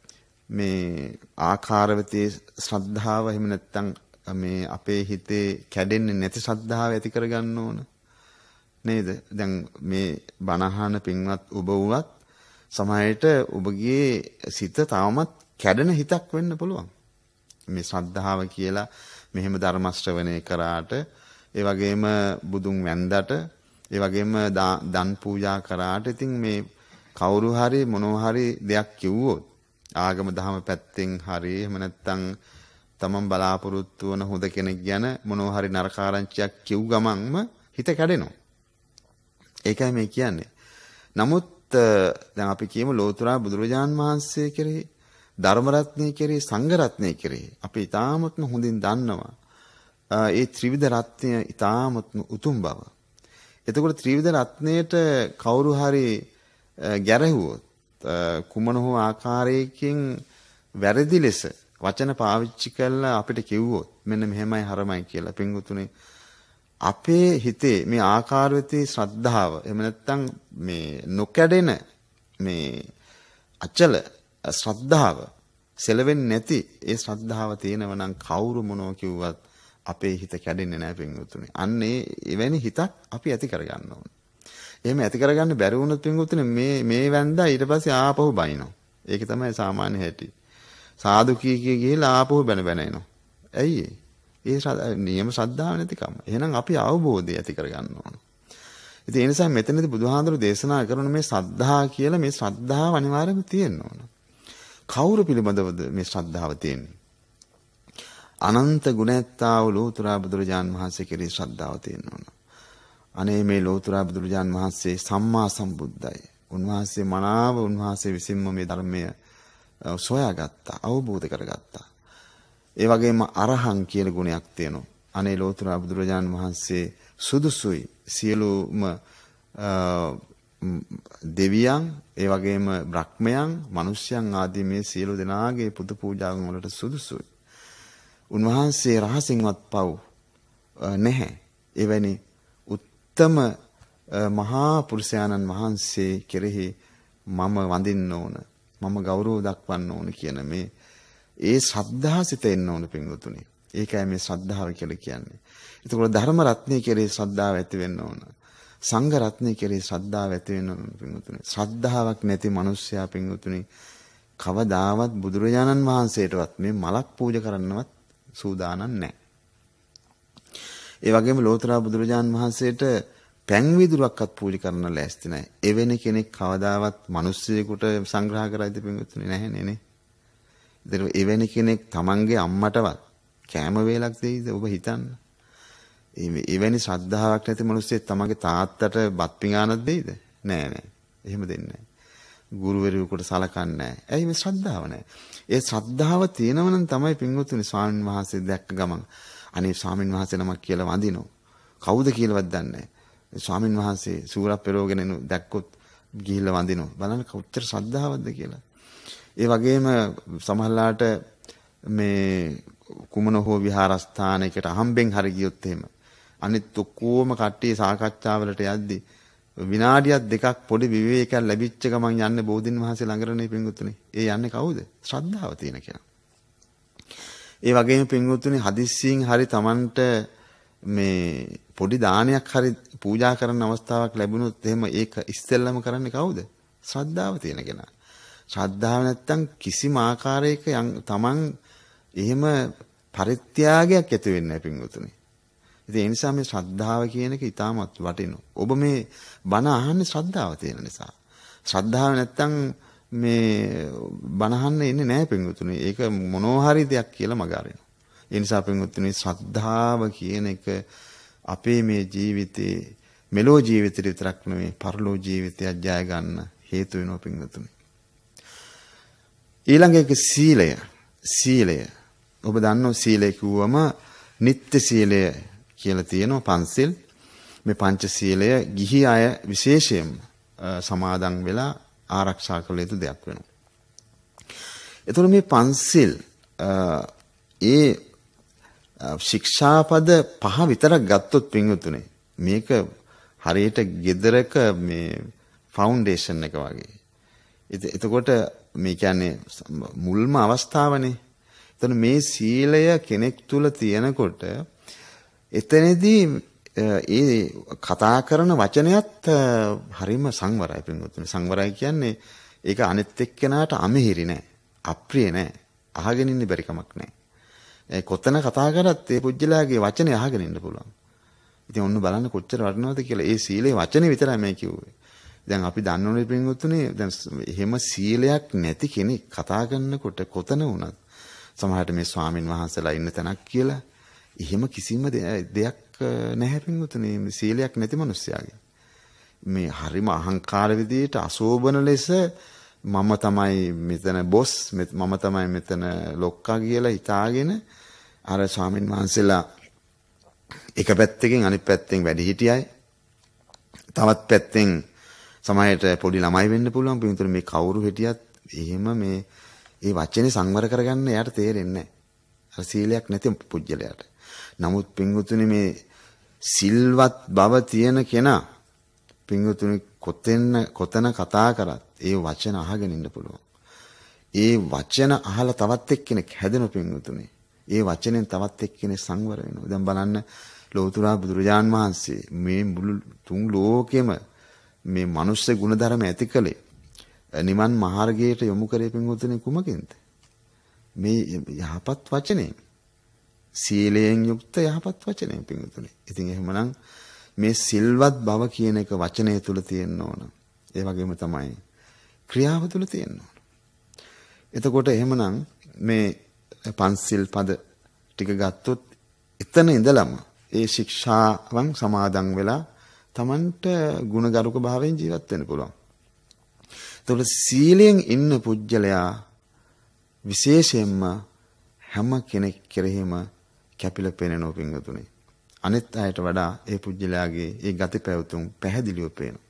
මේ ආකාරවතී ශ්‍රද්ධාව එහෙම නැත්නම් මේ අපේ හිතේ කැඩෙන්නේ නැති ශ්‍රද්ධාව ඇති කරගන්න ඕන නේද? දැන් මේ බණහන පින්වත් ඔබ වුවත් සමහරට ඔබගේ සිත තාමත් කැඩෙන හිතක් වෙන්න පුළුවන්. මේ ශ්‍රද්ධාව කියලා මෙහෙම ධර්ම ශ්‍රවණය කරාට ඒ වගේම බුදුන් වැන්දට ඒ වගේම දන් පූජා කරාට ඉතින් මේ කවුරු හරි මොනවා හරි දෙයක් කිව්වොත් ආගම දහම පැත්තෙන් හරි එහෙම නැත්නම් තමන් බලාපොරොත්තු වන හොඳ කෙනෙක් ගැන මොනවා හරි නරකාරංචියක් කිව් ගමන්ම හිත කැඩෙනවා. ඒකයි මේ කියන්නේ. නමුත් දැන් අපි කියමු ලෝතුරා බුදුරජාන් වහන්සේ කෙරෙහි ධර්ම රත්නය කෙරෙහි සංඝ රත්නය කෙරෙහි අපි ඊ타මත්ම හොඳින් දන්නවා. ඒ ත්‍රිවිධ රත්නය ඊ타මත්ම උතුම් බව. එතකොට ත්‍රිවිධ රත්නයට කවුරු හරි ගැරහුවොත් කුමන හෝ ආකාරයකින් වැරදි ලෙස වචන පාවිච්චි කරලා අපිට කිව්වොත් මෙන්න මෙහෙමයි හරමයි කියලා පින්වතුනි අපේ හිතේ මේ ආකාරවතී ශ්‍රද්ධාව එහෙම නැත්නම් මේ නොකැඩෙන මේ අචල ශ්‍රද්ධාව සෙලවෙන්නේ නැති ඒ ශ්‍රද්ධාව තියෙනව නම් කවුරු මොනවා කිව්වත් අපේ හිත කැඩෙන්නේ නැහැ පින්වතුනි. අන්න ඒ එවැනි හිතක් අපි ඇති කරගන්න ඕන. එහෙම ඇති කරගන්න බැරි වුණොත් පින්වතුනි මේ මේ වැන්දා ඊට පස්සේ ආපහු බයිනවා. ඒක තමයි සාමාන්‍ය හැටි. සාදු කී කී ගිහලා ආපහු බැන බැන එනවා. ඇයි ඒ? ඒ නියම ශ්‍රද්ධාව නැතිකම. එහෙනම් අපි අවබෝධය ඇති කරගන්න ඕන. ඉතින් ඒ නිසා මෙතනදී බුදුහාඳුරු දේශනා කරන මේ ශ්‍රද්ධා කියලා මේ ශ්‍රද්ධාව අනිවාර්යයෙන්ම තියෙන්න ඕන. කවුරු පිළිබඳවද මේ ශ්‍රද්ධාව තියෙන්නේ? අනන්ත ගුණැත්තා වූ ලෝතුරා බුදුරජාන් වහන්සේ කෙරෙහි ශ්‍රද්ධාව තියෙන්න ඕන. අනේ මේ ලෝතුරා බුදුරජාන් වහන්සේ සම්මා සම්බුද්දයි. උන්වහන්සේ මනාව උන්වහන්සේ විසින්ම මේ ධර්මය සොයාගත්තා, අවබෝධ කරගත්තා. ඒ වගේම අරහං කියන ගුණයක් තියෙනවා. අනේ ලෝතුරා බුදුරජාන් වහන්සේ සුදුසුයි සියලුම දෙවියන්, ඒ වගේම බ්‍රහ්මයන්, මිනිස්යන් ආදී මේ සියලු දෙනාගේ පුද පූජාවන් වලට සුදුසුයි. උන්වහන්සේ රහසින්වත් පව් නැහැ. එවැනි උත්තම මහා පුරුෂයාණන් වහන්සේ කෙරෙහි මම වඳින්න ඕන, මම ගෞරව දක්වන්න ඕන කියන මේ ඒ ශ්‍රද්ධාසිත එන්න ඕන පින්වතුනි. ඒකයි මේ ශ්‍රද්ධාව කියලා කියන්නේ. එතකොට ධර්ම රත්නය කෙරෙහි ශ්‍රද්ධාව ඇති වෙන්න ඕන. සංඝ රත්නය කෙරෙහි ශ්‍රද්ධාව ඇති වෙන්න ඕන පින්වතුනි. ශ්‍රද්ධාවක් නැති මිනිස්සයා පින්වතුනි කවදාවත් බුදුරජාණන් වහන්සේටවත් මේ මලක් පූජා කරන්නවත් සූදානම් නැහැ. ඒ වගේම ලෝතර බුදුරජාණන් වහන්සේට පැන් වීදුරුවක්වත් පූජා කරන්න ලෑස්ති නැහැ. එවැනි කෙනෙක් කවදාවත් මිනිස්සෙකුට සංග්‍රහ කරයිද පින්වතුනි? නැහැ නේ. ඒතර එවැනි කෙනෙක් තමන්ගේ අම්මටවත් කෑම වේලක් දෙයිද ඔබ හිතන්න? එවැනි ශ්‍රද්ධාවක් නැති මිනිස්සෙක් තමන්ගේ තාත්තට බත් පිඟානක් දෙයිද? නෑ නෑ. එහෙම දෙන්නේ නෑ. ගුරුවරයෙකුට සලකන්නේ නෑ. ඇයි මේ ශ්‍රද්ධාව නෑ? ඒ ශ්‍රද්ධාව තියෙනව නම් තමයි පින්වතුනි ස්වාමීන් වහන්සේ දැක්ක ගමන් අනේ ස්වාමීන් වහන්සේ නමක් කියලා වඳිනෝ. කවුද කියලාවත් දන්නේ නෑ. ස්වාමීන් වහන්සේ සූරප් පෙරෝගෙන එනු දැක්කොත් ගිහිල්ලා වඳිනෝ. බලන්න කොච්චර ශ්‍රද්ධාවක්ද කියලා. ඒ වගේම සමහරලාට මේ කුමන හෝ විහාරස්ථානයකට අහම්බෙන් හරි ගියොත් එහෙම අනිත් ඔක්කොම කට්ටිය සාකච්ඡාවලට යද්දි විනාඩියක් දෙකක් පොඩි විවේකයක් ලැබිච්ච ගමන් යන්නේ බෝධින් වහන්සේ ළඟරනේ පින්වතුනි. ඒ යන්නේ කවුද? ශ්‍රද්ධාව තියෙන කෙනා. ඒ වගේම පින්වතුනි හදිස්සියෙන් හරි Tamanට මේ පොඩි දානයක් හරි පූජා කරන්න අවස්ථාවක් ලැබුණොත් එහෙම ඒක ඉස්සෙල්ලම කරන්නේ කවුද? ශ්‍රද්ධාව තියෙන කෙනා. ශ්‍රද්ධාව නැත්තම් කිසිම ආකාරයක Taman එහෙම පරිත්‍යාගයක් ඇති වෙන්නේ නැහැ පින්වතුනි. ඉතින් ඒ නිසා මේ ශ්‍රද්ධාව කියන එක ඉතාමත් වටිනවා. ඔබ මේ බණ අහන්නේ ශ්‍රද්ධාව තියෙන නිසා. ශ්‍රද්ධාව නැත්තම් මේ බණ අහන්න ඉන්නේ නැහැ පින්වතුනි. ඒක මොනවා හරි දෙයක් කියලා මග අරිනවා. ඒ නිසා පින්වතුනි ශ්‍රද්ධාව කියන එක අපේ මේ ජීවිතේ මෙලෝ ජීවිතේ විතරක් නෙවෙයි පරලෝ ජීවිතයක් ජය ගන්න හේතු වෙනවා පින්වතුනි. ඊළඟ එක සීලය. සීලය. ඔබ දන්නෝ සීලය කිව්වම නිත්‍ය සීලය කියලා තියෙනවා පන්සිල්. මේ පංච සීලය ගිහි අය විශේෂයෙන් සමාදන් වෙලා ආරක්ෂා කළ යුතු දෙයක් වෙනවා. එතකොට මේ පන්සිල් ඒ ශික්ෂාපද පහ විතරක් ගත්තොත් පින්වතුනි මේක හරියට ගෙදරක මේ ෆවුන්ඩේෂන් එක වගේ. එතකොට මේ කියන්නේ මුල්ම අවස්ථාවනේ. එතන මේ සීලය කෙනෙක් තුල තියෙනකොට එතනදී ඒ කතා කරන වචනයත් හරිම සංවරයි පින්වතුනි. සංවරයි කියන්නේ ඒක අනිත් එක්කෙනාට අමහිරි නෑ. අප්‍රිය නෑ. අහගෙන ඉන්න බැරි කමක් නෑ. ඒ කොතන කතා කරත් ඒ පුජ්‍යලාගේ වචනේ අහගෙන ඉන්න පුළුවන්. ඉතින් ඔන්න බලන්න කොච්චර වටිනවද කියලා. ඒ සීලේ වචනේ විතරයි මේ කිව්වේ. දැන් අපි දන්නෝනේ පින්වතුනි දැන් එහෙම සීලයක් නැති කෙනෙක් කතා කරනකොට කොතන වුණත් සමහරට මේ ස්වාමින් වහන්සේලා ඉන්න තැනක් කියලා එහෙම කිසිම දෙයක් නැහැ පින්වතුනි මේ සීලයක් නැති මිනිස්සයාගේ. මේ හරිම අහංකාර විදියට අශෝභන ලෙස මම තමයි මෙතන බොස් මම තමයි මෙතන ලොක්කා කියලා හිතාගෙන අර ස්වාමින් වහන්සේලා එක පැත්තකින් අනිත් පැත්තෙන් වැඩි හිටියයි තවත් පැත්තෙන් සමහරට පොඩි ළමයි වෙන්න පුළුවන් පින්තුරු මේ කවුරු හිටියත් එහෙම මේ ඒ වචනේ සංවර කරගන්න එයාට තේරෙන්නේ නැහැ. අර සීලයක් නැති පුජ්‍යලයට. නමුත් පින්තුනේ මේ සිල්වත් බව තියෙන කෙනා පින්තුනේ කොතෙන් කොතන කතා කරත් ඒ වචන අහගෙන ඉන්න පුළුවන්. ඒ වචන අහලා තවත් එක්කෙනෙක් හැදෙන පින්තුනේ. ඒ වචනෙන් තවත් එක්කෙනෙක් සංවර වෙනවා. දැන් බලන්න ලෝතර බුදුරජාන් වහන්සේ මේ මුළු තුන් ලෝකෙම මේ මනුස්ස ගුණධර්ම ඇති කලේ නිවන් මාර්ගයට යොමු කරේ පින්වතුනි කුමකින්ද? මේ යහපත් වචනේ. සීලයෙන් යුක්ත යහපත් වචනේ පින්වතුනි. ඉතින් එහෙමනම් මේ සිල්වත් බව කියන එක වචනය තුල තියෙන්න ඕන. ඒ වගේම තමයි ක්‍රියාව තුල තියෙන්න ඕන. එතකොට එහෙමනම් මේ පන්සිල් පද ටික ගත්තොත් එතන ඉඳලම ඒ ශික්ෂාවන් සමාදන් වෙලා තමන්ට ගුණගරුක භාවයෙන් ජීවත් වෙන්න පුළුවන්. එතකොට සීලයෙන් ඉන්න පුජ්‍යලයා විශේෂයෙන්ම හැම කෙනෙක් කෙරෙහිම කැපිලා පෙනෙනවා පින්වතුනි. අනිත් අයට වඩා ඒ පුජ්‍යලයාගේ ඒ ගති පැවතුම් පැහැදිලිව පේනවා.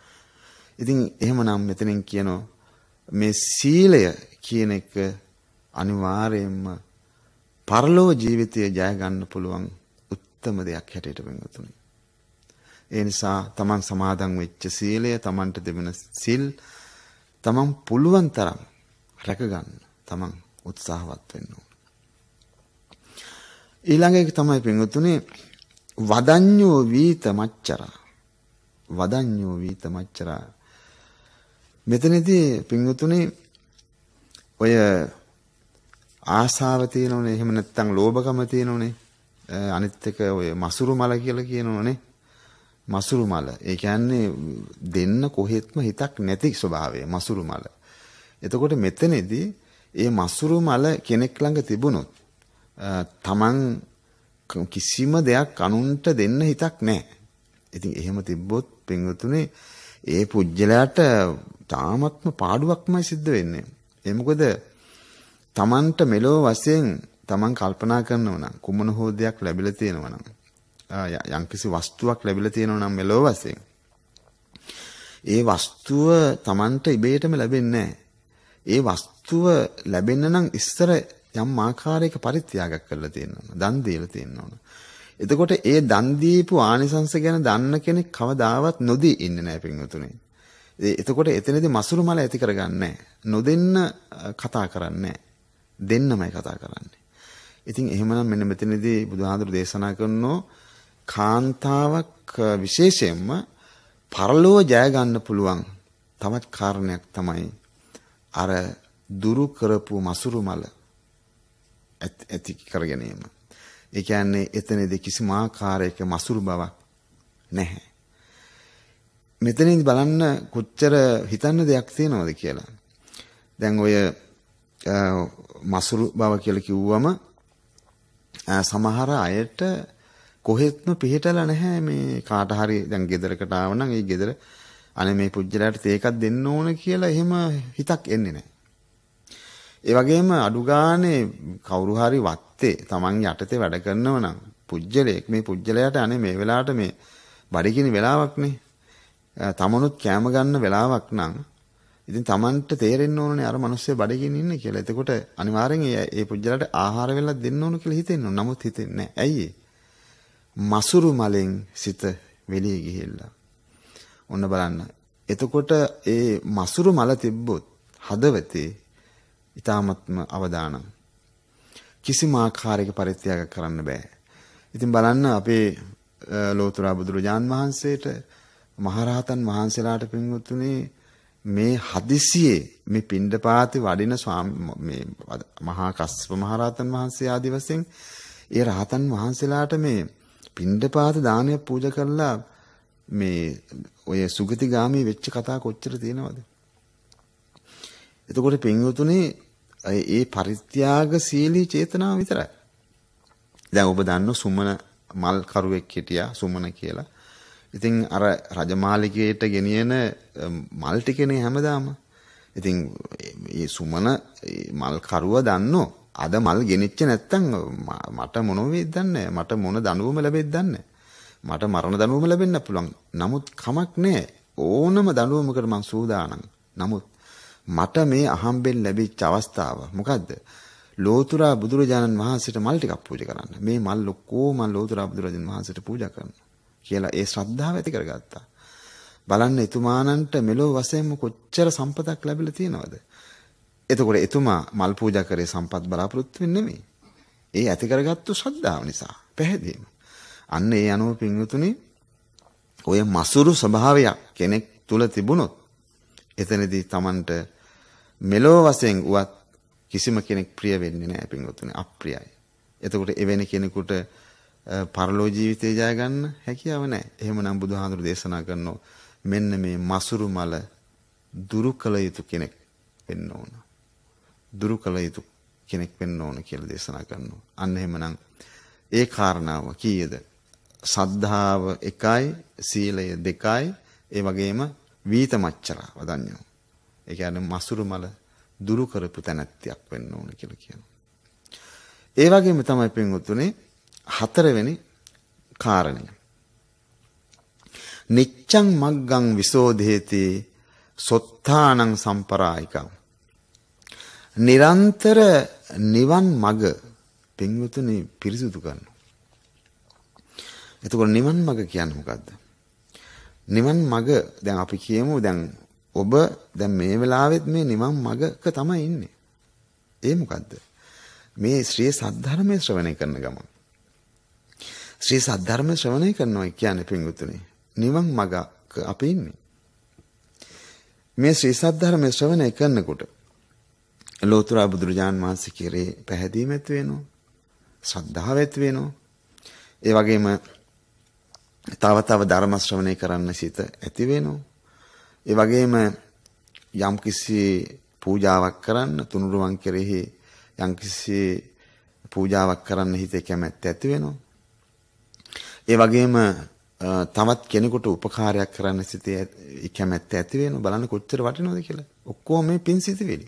ඉතින් එහෙමනම් මෙතනින් කියනවා මේ සීලය කියන එක අනිවාර්යයෙන්ම පරලෝක ජීවිතය ජය ගන්න පුළුවන් උත්තම දෙයක් හැටියට පින්වතුනි. ඒ නිසා තමන් සමාදන් වෙච්ච සීලය තමන්ට දෙවෙන සිල් තමන් පුළුවන් තරම් රැක ගන්න තමන් උත්සාහවත් වෙන්න ඕන. ඊළඟ එක තමයි පින්වතුනි වදඤ්ඤෝ වීත මච්චරා. වදඤ්ඤෝ වීත මච්චරා. මෙතනදී පින්වතුනි ඔය ආසාව තියෙනෝනේ, එහෙම නැත්නම් ලෝභකම තියෙනෝනේ. අනිත් එක ඔය මසුරු මල කියලා කියනෝනේ. මසුරු මල. ඒ කියන්නේ දෙන්න කොහෙත්ම හිතක් නැති ස්වභාවය මසුරු මල. එතකොට මෙතනදී ඒ මසුරු මල කෙනෙක් ළඟ තිබුණොත් තමන් කිසිම දෙයක් අනුන්ට දෙන්න හිතක් නැහැ. ඉතින් එහෙම තිබ්බොත් පින්වතුනේ ඒ පුජ්‍යලයට තාමත්ම පාඩුවක්මයි සිද්ධ වෙන්නේ. ඒ මොකද තමන්ට මෙලෝ වශයෙන් තමන් කල්පනා කරනවා නම් කුමන හෝ දෙයක් ලැබිලා තියෙනවා නම් යම්කිසි වස්තුවක් ලැබිලා තියෙනවා නම් මෙලෝ වශයෙන් ඒ වස්තුව තමන්ට ඉබේටම ලැබෙන්නේ නැහැ. ඒ වස්තුව ලැබෙන්න නම් ඉස්සර යම් ආකාරයක පරිත්‍යාගයක් කරලා තියෙනවා. දන් දීලා තියෙනවා. එතකොට ඒ දන් දීපු ආනිසංස ගැන දන්න කෙනෙක් කවදාවත් නොදී ඉන්නේ නැහැ පින්වතුනේ. එතකොට එතනදී මසුරු මල ඇති කරගන්නේ නැහැ. නොදෙන්න කතා කරන්නේ නැහැ. දෙන්නමයි කතා කරන්නේ. ඉතින් එහෙමනම් මෙන්න මෙතනදී බුදුහාඳුරු දේශනා කරනෝ කාන්තාවක් විශේෂයෙන්ම පරලෝව ජය ගන්න පුළුවන් තවත් කාරණයක් තමයි අර දුරු කරපු මසුරු මල ඇති කර ගැනීම. ඒ කියන්නේ එතනදී කිසිම ආකාරයක මසුරු බවක් නැහැ. මෙතනදී බලන්න කොච්චර හිතන්න දෙයක් තියෙනවද කියලා. දැන් ඔය මසුරු බව කියලා කිව්වම සමහර අයට කොහෙත්ම පිළිහිටලා නැහැ මේ කාට හරි දැන් ගෙදරකට ආව නම් ඒ ගෙදර අනේ මේ පුජ්‍යලයට තේකක් දෙන්න ඕන කියලා එහෙම හිතක් එන්නේ නැහැ. ඒ වගේම අඩු ගානේ කවුරු හරි වත්තේ Taman යටතේ වැඩ කරනව නම් පුජ්‍යලයක් මේ පුජ්‍යලයට අනේ මේ වෙලාවට මේ බඩගිනි වෙලාවක් නේ. තමනුත් කැම ගන්න වෙලාවක් නම් ඉතින් Tamanට තේරෙන්න ඕනනේ අර මිනිස්සු බඩගිනි ඉන්නේ කියලා. එතකොට අනිවාර්යෙන් ඒ පුජ්‍යලයට ආහාර වෙලා දෙන්න ඕන කියලා හිතෙන්න ඕන. නමුත් හිතෙන්නේ නැහැ. ඇයි මසුරු මලෙන් සිත වෙලී ගිහිල්ලා. ඔන්න බලන්න. එතකොට ඒ මසුරු මල තිබ්බොත් හදවතේ ඊ타මත්ම අවදානම් කිසිම ආකාරයක පරිත්‍යාග කරන්න බෑ. ඉතින් බලන්න අපේ ලෝතර බුදුරජාන් වහන්සේට මහරහතන් වහන්සේලාට පින්වත්තුනේ මේ හදිසියේ මේ පිණ්ඩපාතේ වඩින මේ මහා කස්සප මහරහතන් වහන්සේ ආදි වශයෙන් ඒ රහතන් වහන්සේලාට මේ පිණ්ඩපාත දානය පූජා කරලා මේ ඔය සුගතිගාමී වෙච්ච කතා කොච්චර තියෙනවද? එතකොට පින්වතුනේ ඒ පරිත්‍යාගශීලී චේතනාව විතරයි. දැන් ඔබ දන්න සුමන මල් කරුවෙක් හිටියා සුමන කියලා. ඉතින් අර රජමාලිගයට ගෙනියන මල් ටිකනේ හැමදාම. ඉතින් මේ සුමන මල් කරුව දන්නෝ අද මල් ගෙනිච්ච නැත්තම් මට මොන වෙයිද දන්නේ මට මොන දඬුවම ලැබෙයිද දන්නේ මට මරණ දඬුවම ලැබෙන්න පුළුවන්. නමුත් කමක් නැහැ. ඕනම දඬුවමකට මං සූදානම්. නමුත් මට මේ අහම්බෙන් ලැබිච්ච අවස්ථාව මොකද්ද? ලෝතුරා බුදුරජාණන් වහන්සේට මල් ටිකක් පූජා කරන්න. මේ මල් ඔක්කොම ලෝතුරා බුදුරජාණන් වහන්සේට පූජා කරනවා කියලා ඒ ශ්‍රද්ධාව ඇති කරගත්තා. බලන්න එතුමානන්ට මෙලෝ වශයෙන්ම කොච්චර සම්පතක් ලැබිලා තියෙනවද? එතකොට එතුමා මල් පූජා කරේ සම්පත් බලාපොරොත්තු වෙන්නේ නෙමෙයි. ඒ ඇති කරගත්තු ශ්‍රද්ධාව නිසා පැහැදීම. අන්න ඒ අනුව පින්වතුනි ඔය මසුරු ස්වභාවයක් කෙනෙක් තුල තිබුණොත් එතනදී Tamanට මෙලෝ වශයෙන් උවත් කිසිම කෙනෙක් ප්‍රිය වෙන්නේ නැහැ පින්වතුනි, අප්‍රියයි. එතකොට එවැනි කෙනෙකුට පරලෝ ජීවිතේ ජය ගන්න හැකියාව නැහැ. එහෙමනම් බුදුහාඳුරු දේශනා කරනවා මෙන්න මේ මසුරු මල දුරු කළ යුතු කෙනෙක් වෙන්න ඕන. දුරු කළ යුතු කෙනෙක් වෙන්න ඕන කියලා දේශනා කරනවා. අන්න එහෙමනම් ඒ කාරණාව කීයද? සද්ධාව එකයි, සීලය දෙකයි, ඒ වගේම වීත මච්චරා වදඤ්ඤෝ. ඒ කියන්නේ මසුරු මල දුරු කරපු තැනැත්තියක් වෙන්න ඕන කියලා කියනවා. ඒ වගේම තමයි පින්වතුනි හතරවෙනි කාරණය. නිච්ඡං මග්ගං විසෝධේති සොත්තානං සම්පරායිකං. නිරන්තර නිවන් මඟ පින්වතුනි පිරිසුදු කරනවා. එතකොට නිවන් මඟ කියන්නේ මොකද්ද? නිවන් මඟ දැන් අපි කියමු දැන් ඔබ දැන් මේ වෙලාවෙත් මේ නිවන් මඟක තමයි ඉන්නේ. ඒ මොකද්ද? මේ ශ්‍රී සද්ධර්මයේ ශ්‍රවණය කරන ගමන්. ශ්‍රී සද්ධර්ම ශ්‍රවණය කරනවා කියන්නේ පින්වතුනි නිවන් මඟ අපි ඉන්නේ. මේ ශ්‍රී සද්ධර්ම ශ්‍රවණය කරනකොට ලෝතර බුදුරජාන් වහන්සේ කෙරේ පැහැදීම ඇති වෙනවා. ශ්‍රද්ධාව ඇති වෙනවා. ඒ වගේම තව තව ධර්ම ශ්‍රවණය කරන්න සිත ඇති වෙනවා. ඒ වගේම යම්කිසි පූජාවක් කරන්න තුනුරුවන් කෙරෙහි යම්කිසි පූජාවක් කරන්න හිතේ කැමැත්ත ඇති වෙනවා. ඒ වගේම තවත් කෙනෙකුට උපකාරයක් කරන්න සිතේ කැමැත්ත ඇති වෙනවා. බලන්න කොච්චර වටිනවද කියලා. ඔක්කොම මේ පින් සිතුවිලි.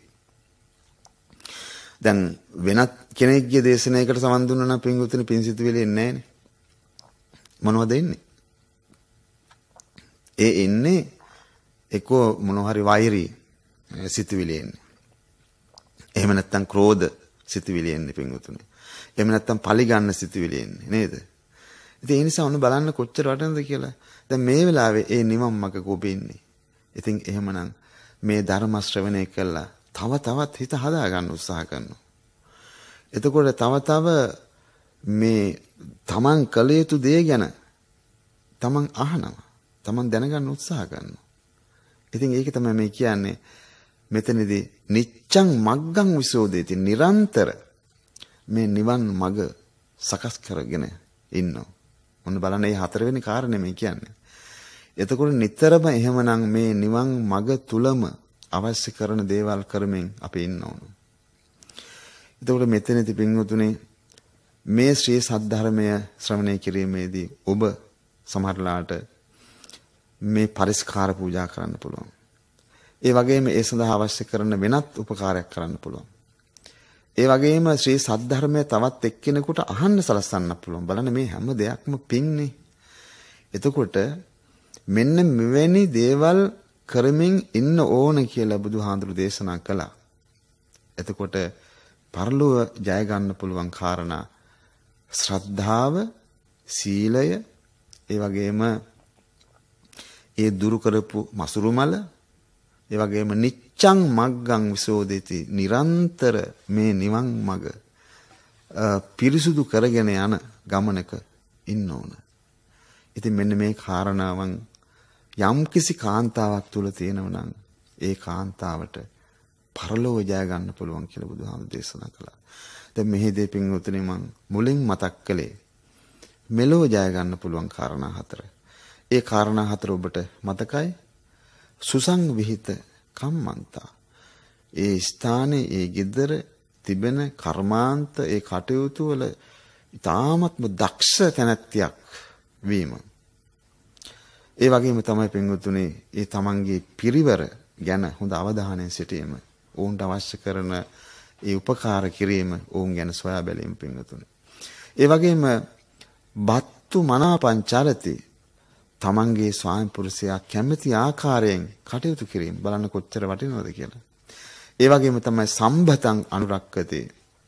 දැන් වෙනත් කෙනෙක්ගේ දේශනාවකට සමන් දුන්නා නම් පින්වතුනි පින් සිතුවිලි එන්නේ නැහනේ. මොනවද එන්නේ? ඒ එන්නේ එක්කෝ මොනවා හරි වෛරී සිතුවිලි එන්නේ. එහෙම නැත්නම් ක්‍රෝධ සිතුවිලි එන්නේ පින්වතුනි. එහෙම නැත්නම් පලි ගන්න සිතුවිලි එන්නේ නේද? ඉතින් ඒ නිසා ඔන්න බලන්න කොච්චර වටිනවද කියලා. දැන් මේ වෙලාවේ ඒ නිවන් මඟ කොබ ඉන්නේ. ඉතින් එහෙමනම් මේ ධර්ම ශ්‍රවණය කළා තව තවත් හිත හදා ගන්න උත්සාහ කරනවා. එතකොට තව තව මේ තමන් කළ යුතු දේ ගැන තමන් අහනවා. තමන් දැනගන්න උත්සාහ කරනවා. ඉතින් ඒක තමයි මේ කියන්නේ මෙතනදී නිච්ඡං මග්ගං විසෝදේති නිරන්තර මේ නිවන් මඟ සකස් කරගෙන ඉන්නවා. ඔන්න බලන්න මේ හතරවෙනි කාරණේ මේ කියන්නේ. එතකොට නිතරම එහෙමනම් මේ නිවන් මඟ තුලම අවශ්‍ය කරන දේවල් කරමින් අපි ඉන්න ඕන. එතකොට මෙතනදී පින්වතුනි මේ ශ්‍රී සද්ධර්මය ශ්‍රවණය කිරීමේදී ඔබ සමහරලාට මේ පරිස්කාර පූජා කරන්න පුළුවන්. ඒ වගේම ඒ සඳහා අවශ්‍ය කරන වෙනත් උපකාරයක් කරන්න පුළුවන්. ඒ වගේම ශ්‍රී සද්ධර්මය තවත් එක්කෙනෙකුට අහන්න සලස්සන්න පුළුවන්. බලන්න මේ හැම දෙයක්ම පින්නේ. එතකොට මෙන්න මෙවැනි දේවල් කරමින් ඉන්න ඕන කියලා බුදුහාඳුරු දේශනා කළා. එතකොට පරලෝව ජය ගන්න පුළුවන් කාරණා ශ්‍රද්ධාව, සීලය, ඒ වගේම ඒ දුරු කරපු මසුරුමල, ඒ වගේම නිච්ඡං මග්ගං විසෝදේති නිරන්තර මේ නිවන් මඟ පිරිසුදු කරගෙන යන ගමනක ඉන්න ඕන. ඉතින් මෙන්න මේ කාරණාවන් යම් කිසි කාන්තාවක් තුල තියෙනව නම් ඒ කාන්තාවට පරලෝව ජය ගන්න පුළුවන් කියලා බුදුහාමුදුරු දේශනා කළා. දැන් මෙහිදී පින්වතුනි මම මුලින් මතක් කළේ මෙලොව ජය ගන්න පුළුවන් කාරණා හතර. ඒ කාරණා හතර ඔබට මතකයි? සුසංවිහිත කම්මන්තා. ඒ ස්ථානයේ ඒ ගෙදර තිබෙන කර්මාන්ත ඒ කටයුතු වල ඊ타ත්ම දක්ෂ තැනැත්තියක් වීම. ඒ වගේම තමයි පින්වතුනි ඒ තමන්ගේ පිරිවර ගැන හොඳ අවධානයෙන් සිටීම. ඔවුන්ට අවශ්‍ය කරන ඒ උපකාර කිරීම ඔවුන් ගැන සොයා බැලීම පින්වතුනි. ඒ වගේම බත්තු මනාපංචරති තමන්ගේ ස්වාමි පුරුෂයා කැමති ආකාරයෙන් කටයුතු කිරීම බලන්න කොච්චර වටිනවද කියලා. ඒ වගේම තමයි සම්බතං අනුරක්කති.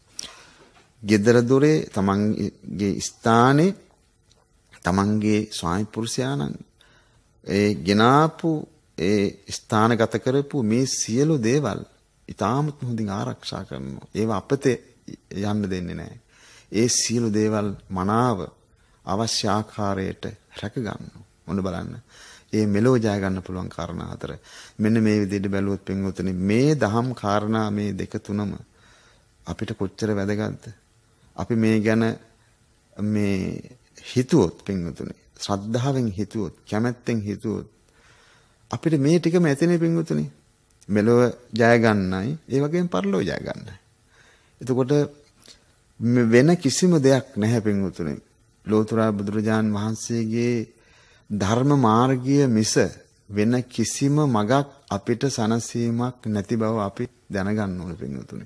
ගෙදර දොරේ තමන්ගේ ස්ථානේ තමන්ගේ ස්වාමි පුරුෂයාණන් ඒ ගෙනාපු ඒ ස්ථානගත කරපු මේ සියලු දේවල් ඉතාමත් හොඳින් ආරක්ෂා කරනවා. ඒවා අපතේ යන්න දෙන්නේ නැහැ. ඒ සියලු දේවල් මනාව අවශ්‍ය ආකාරයට රැක ගන්නවා. මොන බලන්න. ඒ මෙලෝ ජය ගන්න පුළුවන් කාරණා හතර. මෙන්න මේ විදිහට බැලුවොත් පින්වතුනි මේ දහම් කාරණා මේ දෙක තුනම අපිට කොච්චර වැදගත්ද? අපි මේ ගැන මේ හිතුවොත් පින්වතුනි ශ්‍රද්ධාවෙන් හිතුවොත් කැමැත්තෙන් හිතුවොත් අපිට මේ ටිකම ඇතිනේ පින්වතුනි. මෙලොව ජය ගන්නයි ඒ වගේම පරලොව ජය ගන්නයි. එතකොට වෙන කිසිම දෙයක් නැහැ පින්වතුනි. ලෝතර බුදුරජාන් වහන්සේගේ ධර්ම මාර්ගය මිස වෙන කිසිම මගක් අපිට සනසීමක් නැති බව අපි දැනගන්න ඕනේ පින්වතුනි.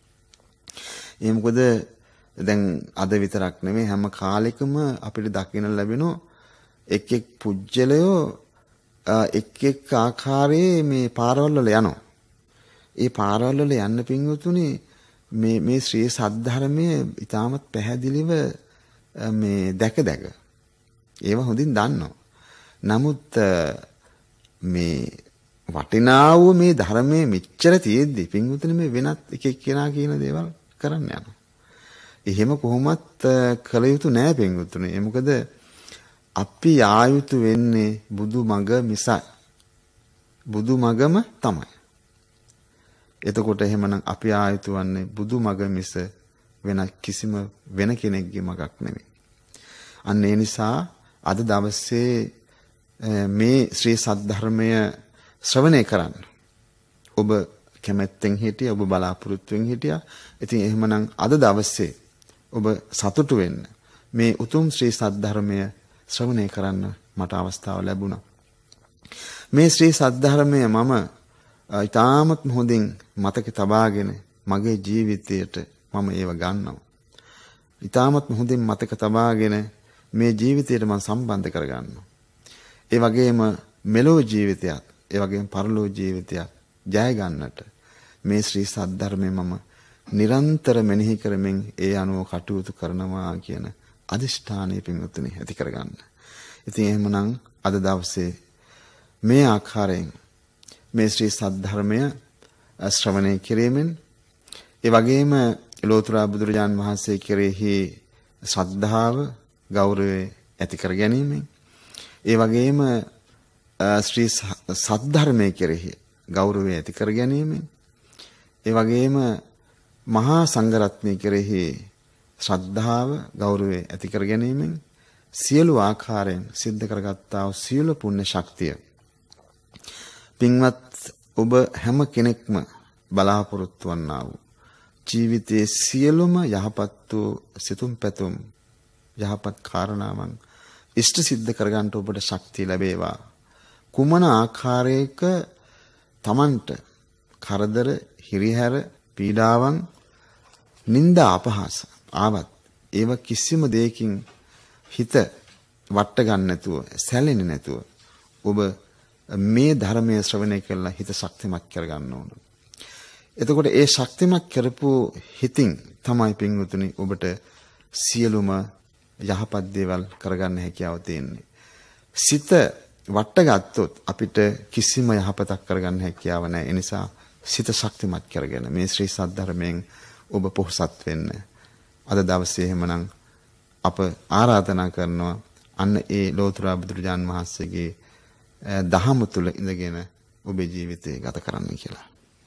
ඒ මොකද දැන් අද විතරක් නෙමෙයි හැම කාලෙකම අපිට දකින්න ලැබෙන එක් එක් පුජ්‍යලයෝ එක් එක් ආකාරයේ මේ පාරවල් වල යනවා. ඒ පාරවල් වල යන්න පින්වතුනි මේ මේ ශ්‍රී සද්ධර්මයේ ඊටමත් පැහැදිලිව මේ දැක දැක ඒව හොඳින් දන්නවා. නමුත් මේ වටිනා වූ මේ ධර්මයේ මෙච්චර තියෙද්දි පින්වතුනි මේ වෙනත් එක එක්කෙනා කියන දේවල් කරන්න යනවා. එහෙම කොහොමත් කළ යුතු නෑ පින්වතුනි. ඒ මොකද අපි ආයුතු වෙන්නේ බුදු මඟ මිස බුදු මඟම තමයි. එතකොට එහෙමනම් අපි ආයුතු වන්නේ බුදු මඟ මිස වෙන කිසිම වෙන කෙනෙක්ගේ මඟක් නෙමෙයි. අන්න ඒ නිසා අද දවසේ මේ ශ්‍රී සද්ධර්මය ශ්‍රවණය කරන්න ඔබ කැමැත්තෙන් හිටියා, ඔබ බලාපොරොත්තුෙන් හිටියා. ඉතින් එහෙමනම් අද දවසේ ඔබ සතුටු වෙන්න මේ උතුම් ශ්‍රී සද්ධර්මය ශ්‍රවණය කරන්න මට අවස්ථාව ලැබුණා. මේ ශ්‍රී සද්ධර්මය මම ඊටාමත් හොඳින් මතක තබාගෙන මගේ ජීවිතයට මම ඒව ගන්නවා. ඊටාමත් හොඳින් මතක තබාගෙන මේ ජීවිතයට මම සම්බන්ධ කරගන්නවා. ඒ වගේම මෙලෝ ජීවිතයත්, ඒ වගේම පරලෝ ජීවිතයත් ජය ගන්නට මේ ශ්‍රී සද්ධර්මය මම නිරන්තර මෙනෙහි කරමින් ඒ අනුව කටයුතු කරනවා කියන අදිෂ්ඨානය පින්වත්නි ඇති කරගන්න. ඉතින් එහෙමනම් අද දවසේ මේ ආකාරයෙන් මේ ශ්‍රී සද්ධර්මය ශ්‍රවණය කිරීමෙන් ඒ වගේම ලෝතර බුදුරජාන් වහන්සේ කෙරෙහි ශ්‍රද්ධාව, ගෞරවය ඇති කර ගැනීමෙන් ඒ වගේම ශ්‍රී සද්ධර්මයේ කෙරෙහි ගෞරවය ඇති කර ගැනීමෙන් ඒ වගේම මහා සංඝරත්නය කෙරෙහි ශ්‍රද්ධාව, ගෞරවය ඇති කර ගැනීමෙන් සියලු ආකාරයෙන් සිද්ධ කරගත්තා වූ සියලු පුණ්‍ය ශක්තිය පින්වත් ඔබ හැම කෙනෙක්ම බලාපොරොත්තු වන්නා වූ ජීවිතයේ සියලුම යහපත් වූ සිතුම් පැතුම් යහපත් කාරණාවන් ඉෂ්ට සිද්ධ කරගන්න ඔබට ශක්තිය ලැබේවා. කුමන ආකාරයක තමන්ට කරදර, හිරිහැර, පීඩාවන්, නිന്ദා අපහාස ආවත් ඒව කිසිම දෙයකින් හිත වට ගන්න නැතුව, සැලෙන්නේ නැතුව ඔබ මේ ධර්මයේ ශ්‍රවණය කළා හිත ශක්තිමත් කරගන්න ඕන. එතකොට ඒ ශක්තිමත් කරපු හිතින් තමයි පින්වතුනි ඔබට සියලුම යහපත් දේවල් කරගන්න හැකියාව තියෙන්නේ. සිත වට ගත්තොත් අපිට කිසිම යහපතක් කරගන්න හැකියාව නැහැ. ඒ නිසා සිත ශක්තිමත් කරගෙන මේ ශ්‍රී සද්ධර්මයෙන් ඔබ පොහොසත් වෙන්න. අද දවසේ එහෙමනම් අප ආරාධනා කරනවා අන්න ඒ ලෝතර බුදුරජාන් වහන්සේගේ දහම තුල ඉඳගෙන ඔබේ ජීවිතය ගත කරන්න කියලා.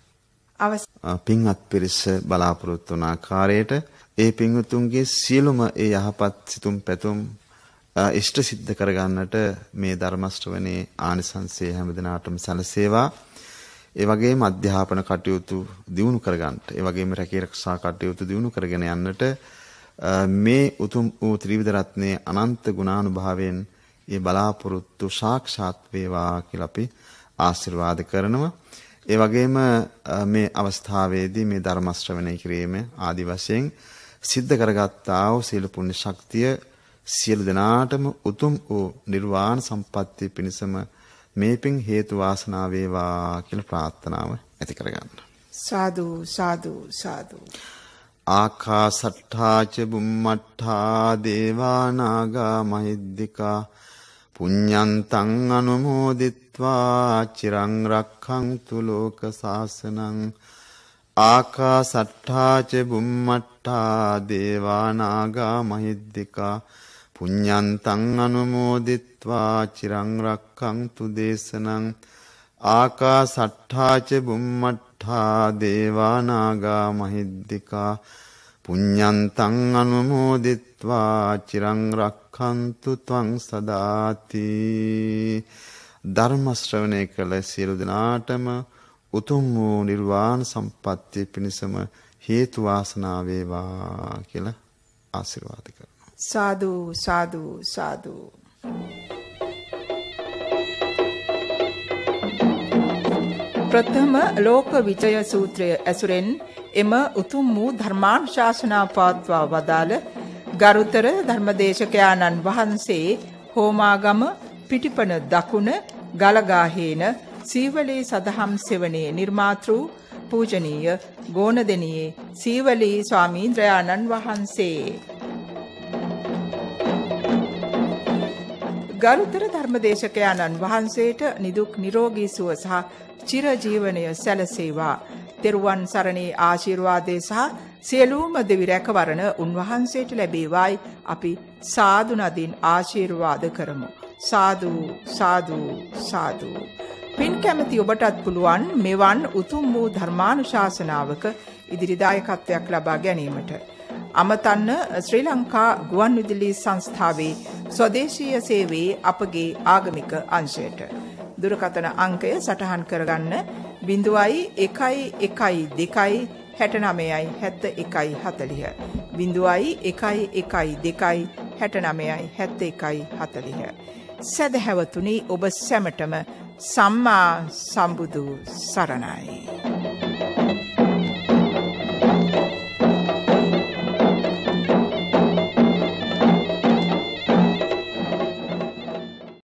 පින්වත් පිරිස බලාපොරොත්තු වන ආකාරයට ඒ පින්වතුන්ගේ සියලුම ඒ යහපත් සිතුම් පැතුම් ඉෂ්ට සිද්ධ කරගන්නට මේ ධර්ම ශ්‍රවණේ ආනිසංසය හැමදිනාටම සැලසේවා. ඒ වගේම අධ්‍යාපන කටයුතු දියුණු කරගන්නට, ඒ වගේම රැකී ආරක්ෂා කටයුතු දියුණු කරගෙන යන්නට මේ උතුම් වූ ත්‍රිවිධ රත්නයේ අනන්ත ගුණානුභාවයෙන් ඒ බලාපොරොත්තු සාක්ෂාත් වේවා කියලා අපි ආශිර්වාද කරනවා. ඒ වගේම මේ අවස්ථාවේදී මේ ධර්ම ශ්‍රවණය කිරීම ආදි වශයෙන් සිද්ධ කරගත්තා වූ සීල පුණ්‍ය ශක්තිය සියලු දෙනාටම උතුම් වූ නිර්වාණ සම්පත්තිය පිණිසම මේ පින් හේතු වාසනා වේවා කියලා ප්‍රාර්ථනාව ඇති කරගන්න. සාදු සාදු සාදු. ආකාසට්ඨා ච බුම්මට්ඨා දේවා නාග මහිද්దికා පුඤ්ඤන්තං අනුමෝදිත්වා චිරං රක්ඛන්තු ලෝක සාසනං. ආකාසට්ඨා ච බුම්මට්ඨා දේවා නාග මහිද්దికා පුඤ්ඤන්තං අනුමෝදිත්වා චිරං රක්ඛන්තු දේශනං. ආකාසට්ඨා ච බුම්මට්ඨා දේවා නාග මහිද්దికා පුඤ්ඤන්තං අනුමෝදිත්වා චිරං රක්ඛන්තු ත්වං සදාති. ධර්ම ශ්‍රවණය කළ සියලු දෙනාටම උතුම් වූ නිර්වාණ සම්පත්තිය පිණිසම හේතු වාසනා වේවා කියලා ආශිර්වාද කරනවා. සාදු සාදු සාදු. ප්‍රථම ලෝක විජය සූත්‍රය ඇසුරෙන් එම උතුම් වූ ධර්මානුශාසනා පවත්වා වදාළ ගරුතර ධර්මදේශකයාණන් වහන්සේ හෝමාගම පිටිපන දකුණ ගලගාහේන සීවලී සදහම් සෙවණේ නිර්මාතෘ පූජනීය ගෝනදෙනියේ සීවලී ස්වාමීන්ද්‍රයාණන් වහන්සේ. ගරුතර ධර්මදේශකයාණන් වහන්සේට නිදුක් නිරෝගී සුව සහ චිරජීවනය සැලසේවා. තෙරුවන් සරණේ ආශිර්වාදයේ සහ සියලුම දෙවි රැකවරණ උන්වහන්සේට ලැබේවායි අපි සාදු නදින් ආශිර්වාද කරමු. සාදු සාදු සාදු. පින් කැමති ඔබටත් පුළුවන් මෙවන් උතුම් වූ ධර්මානුශාසනාවක ඉදිරි දායකත්වයක් ලබා ගැනීමට. අමතන්න ශ්‍රී ලංකා ගුවන්විදුලි සංස්ථාවේ ස්වදේශීය සේවයේ අපගේ ආගමික අංශයට. දුරකථන අංකය සටහන් කරගන්න බිඳුවයි එකයි එකයි දෙකයි හැට නවයයි හැත්ත එකයි හතලිහ. බිඳුවයි එකයි එකයි දෙකයි හැට නවයයි හැත්ත එකයි හතලිහ. සැදැහැවතුනි ඔබ සැමටම සම්මා සම්බුදු සරණයි.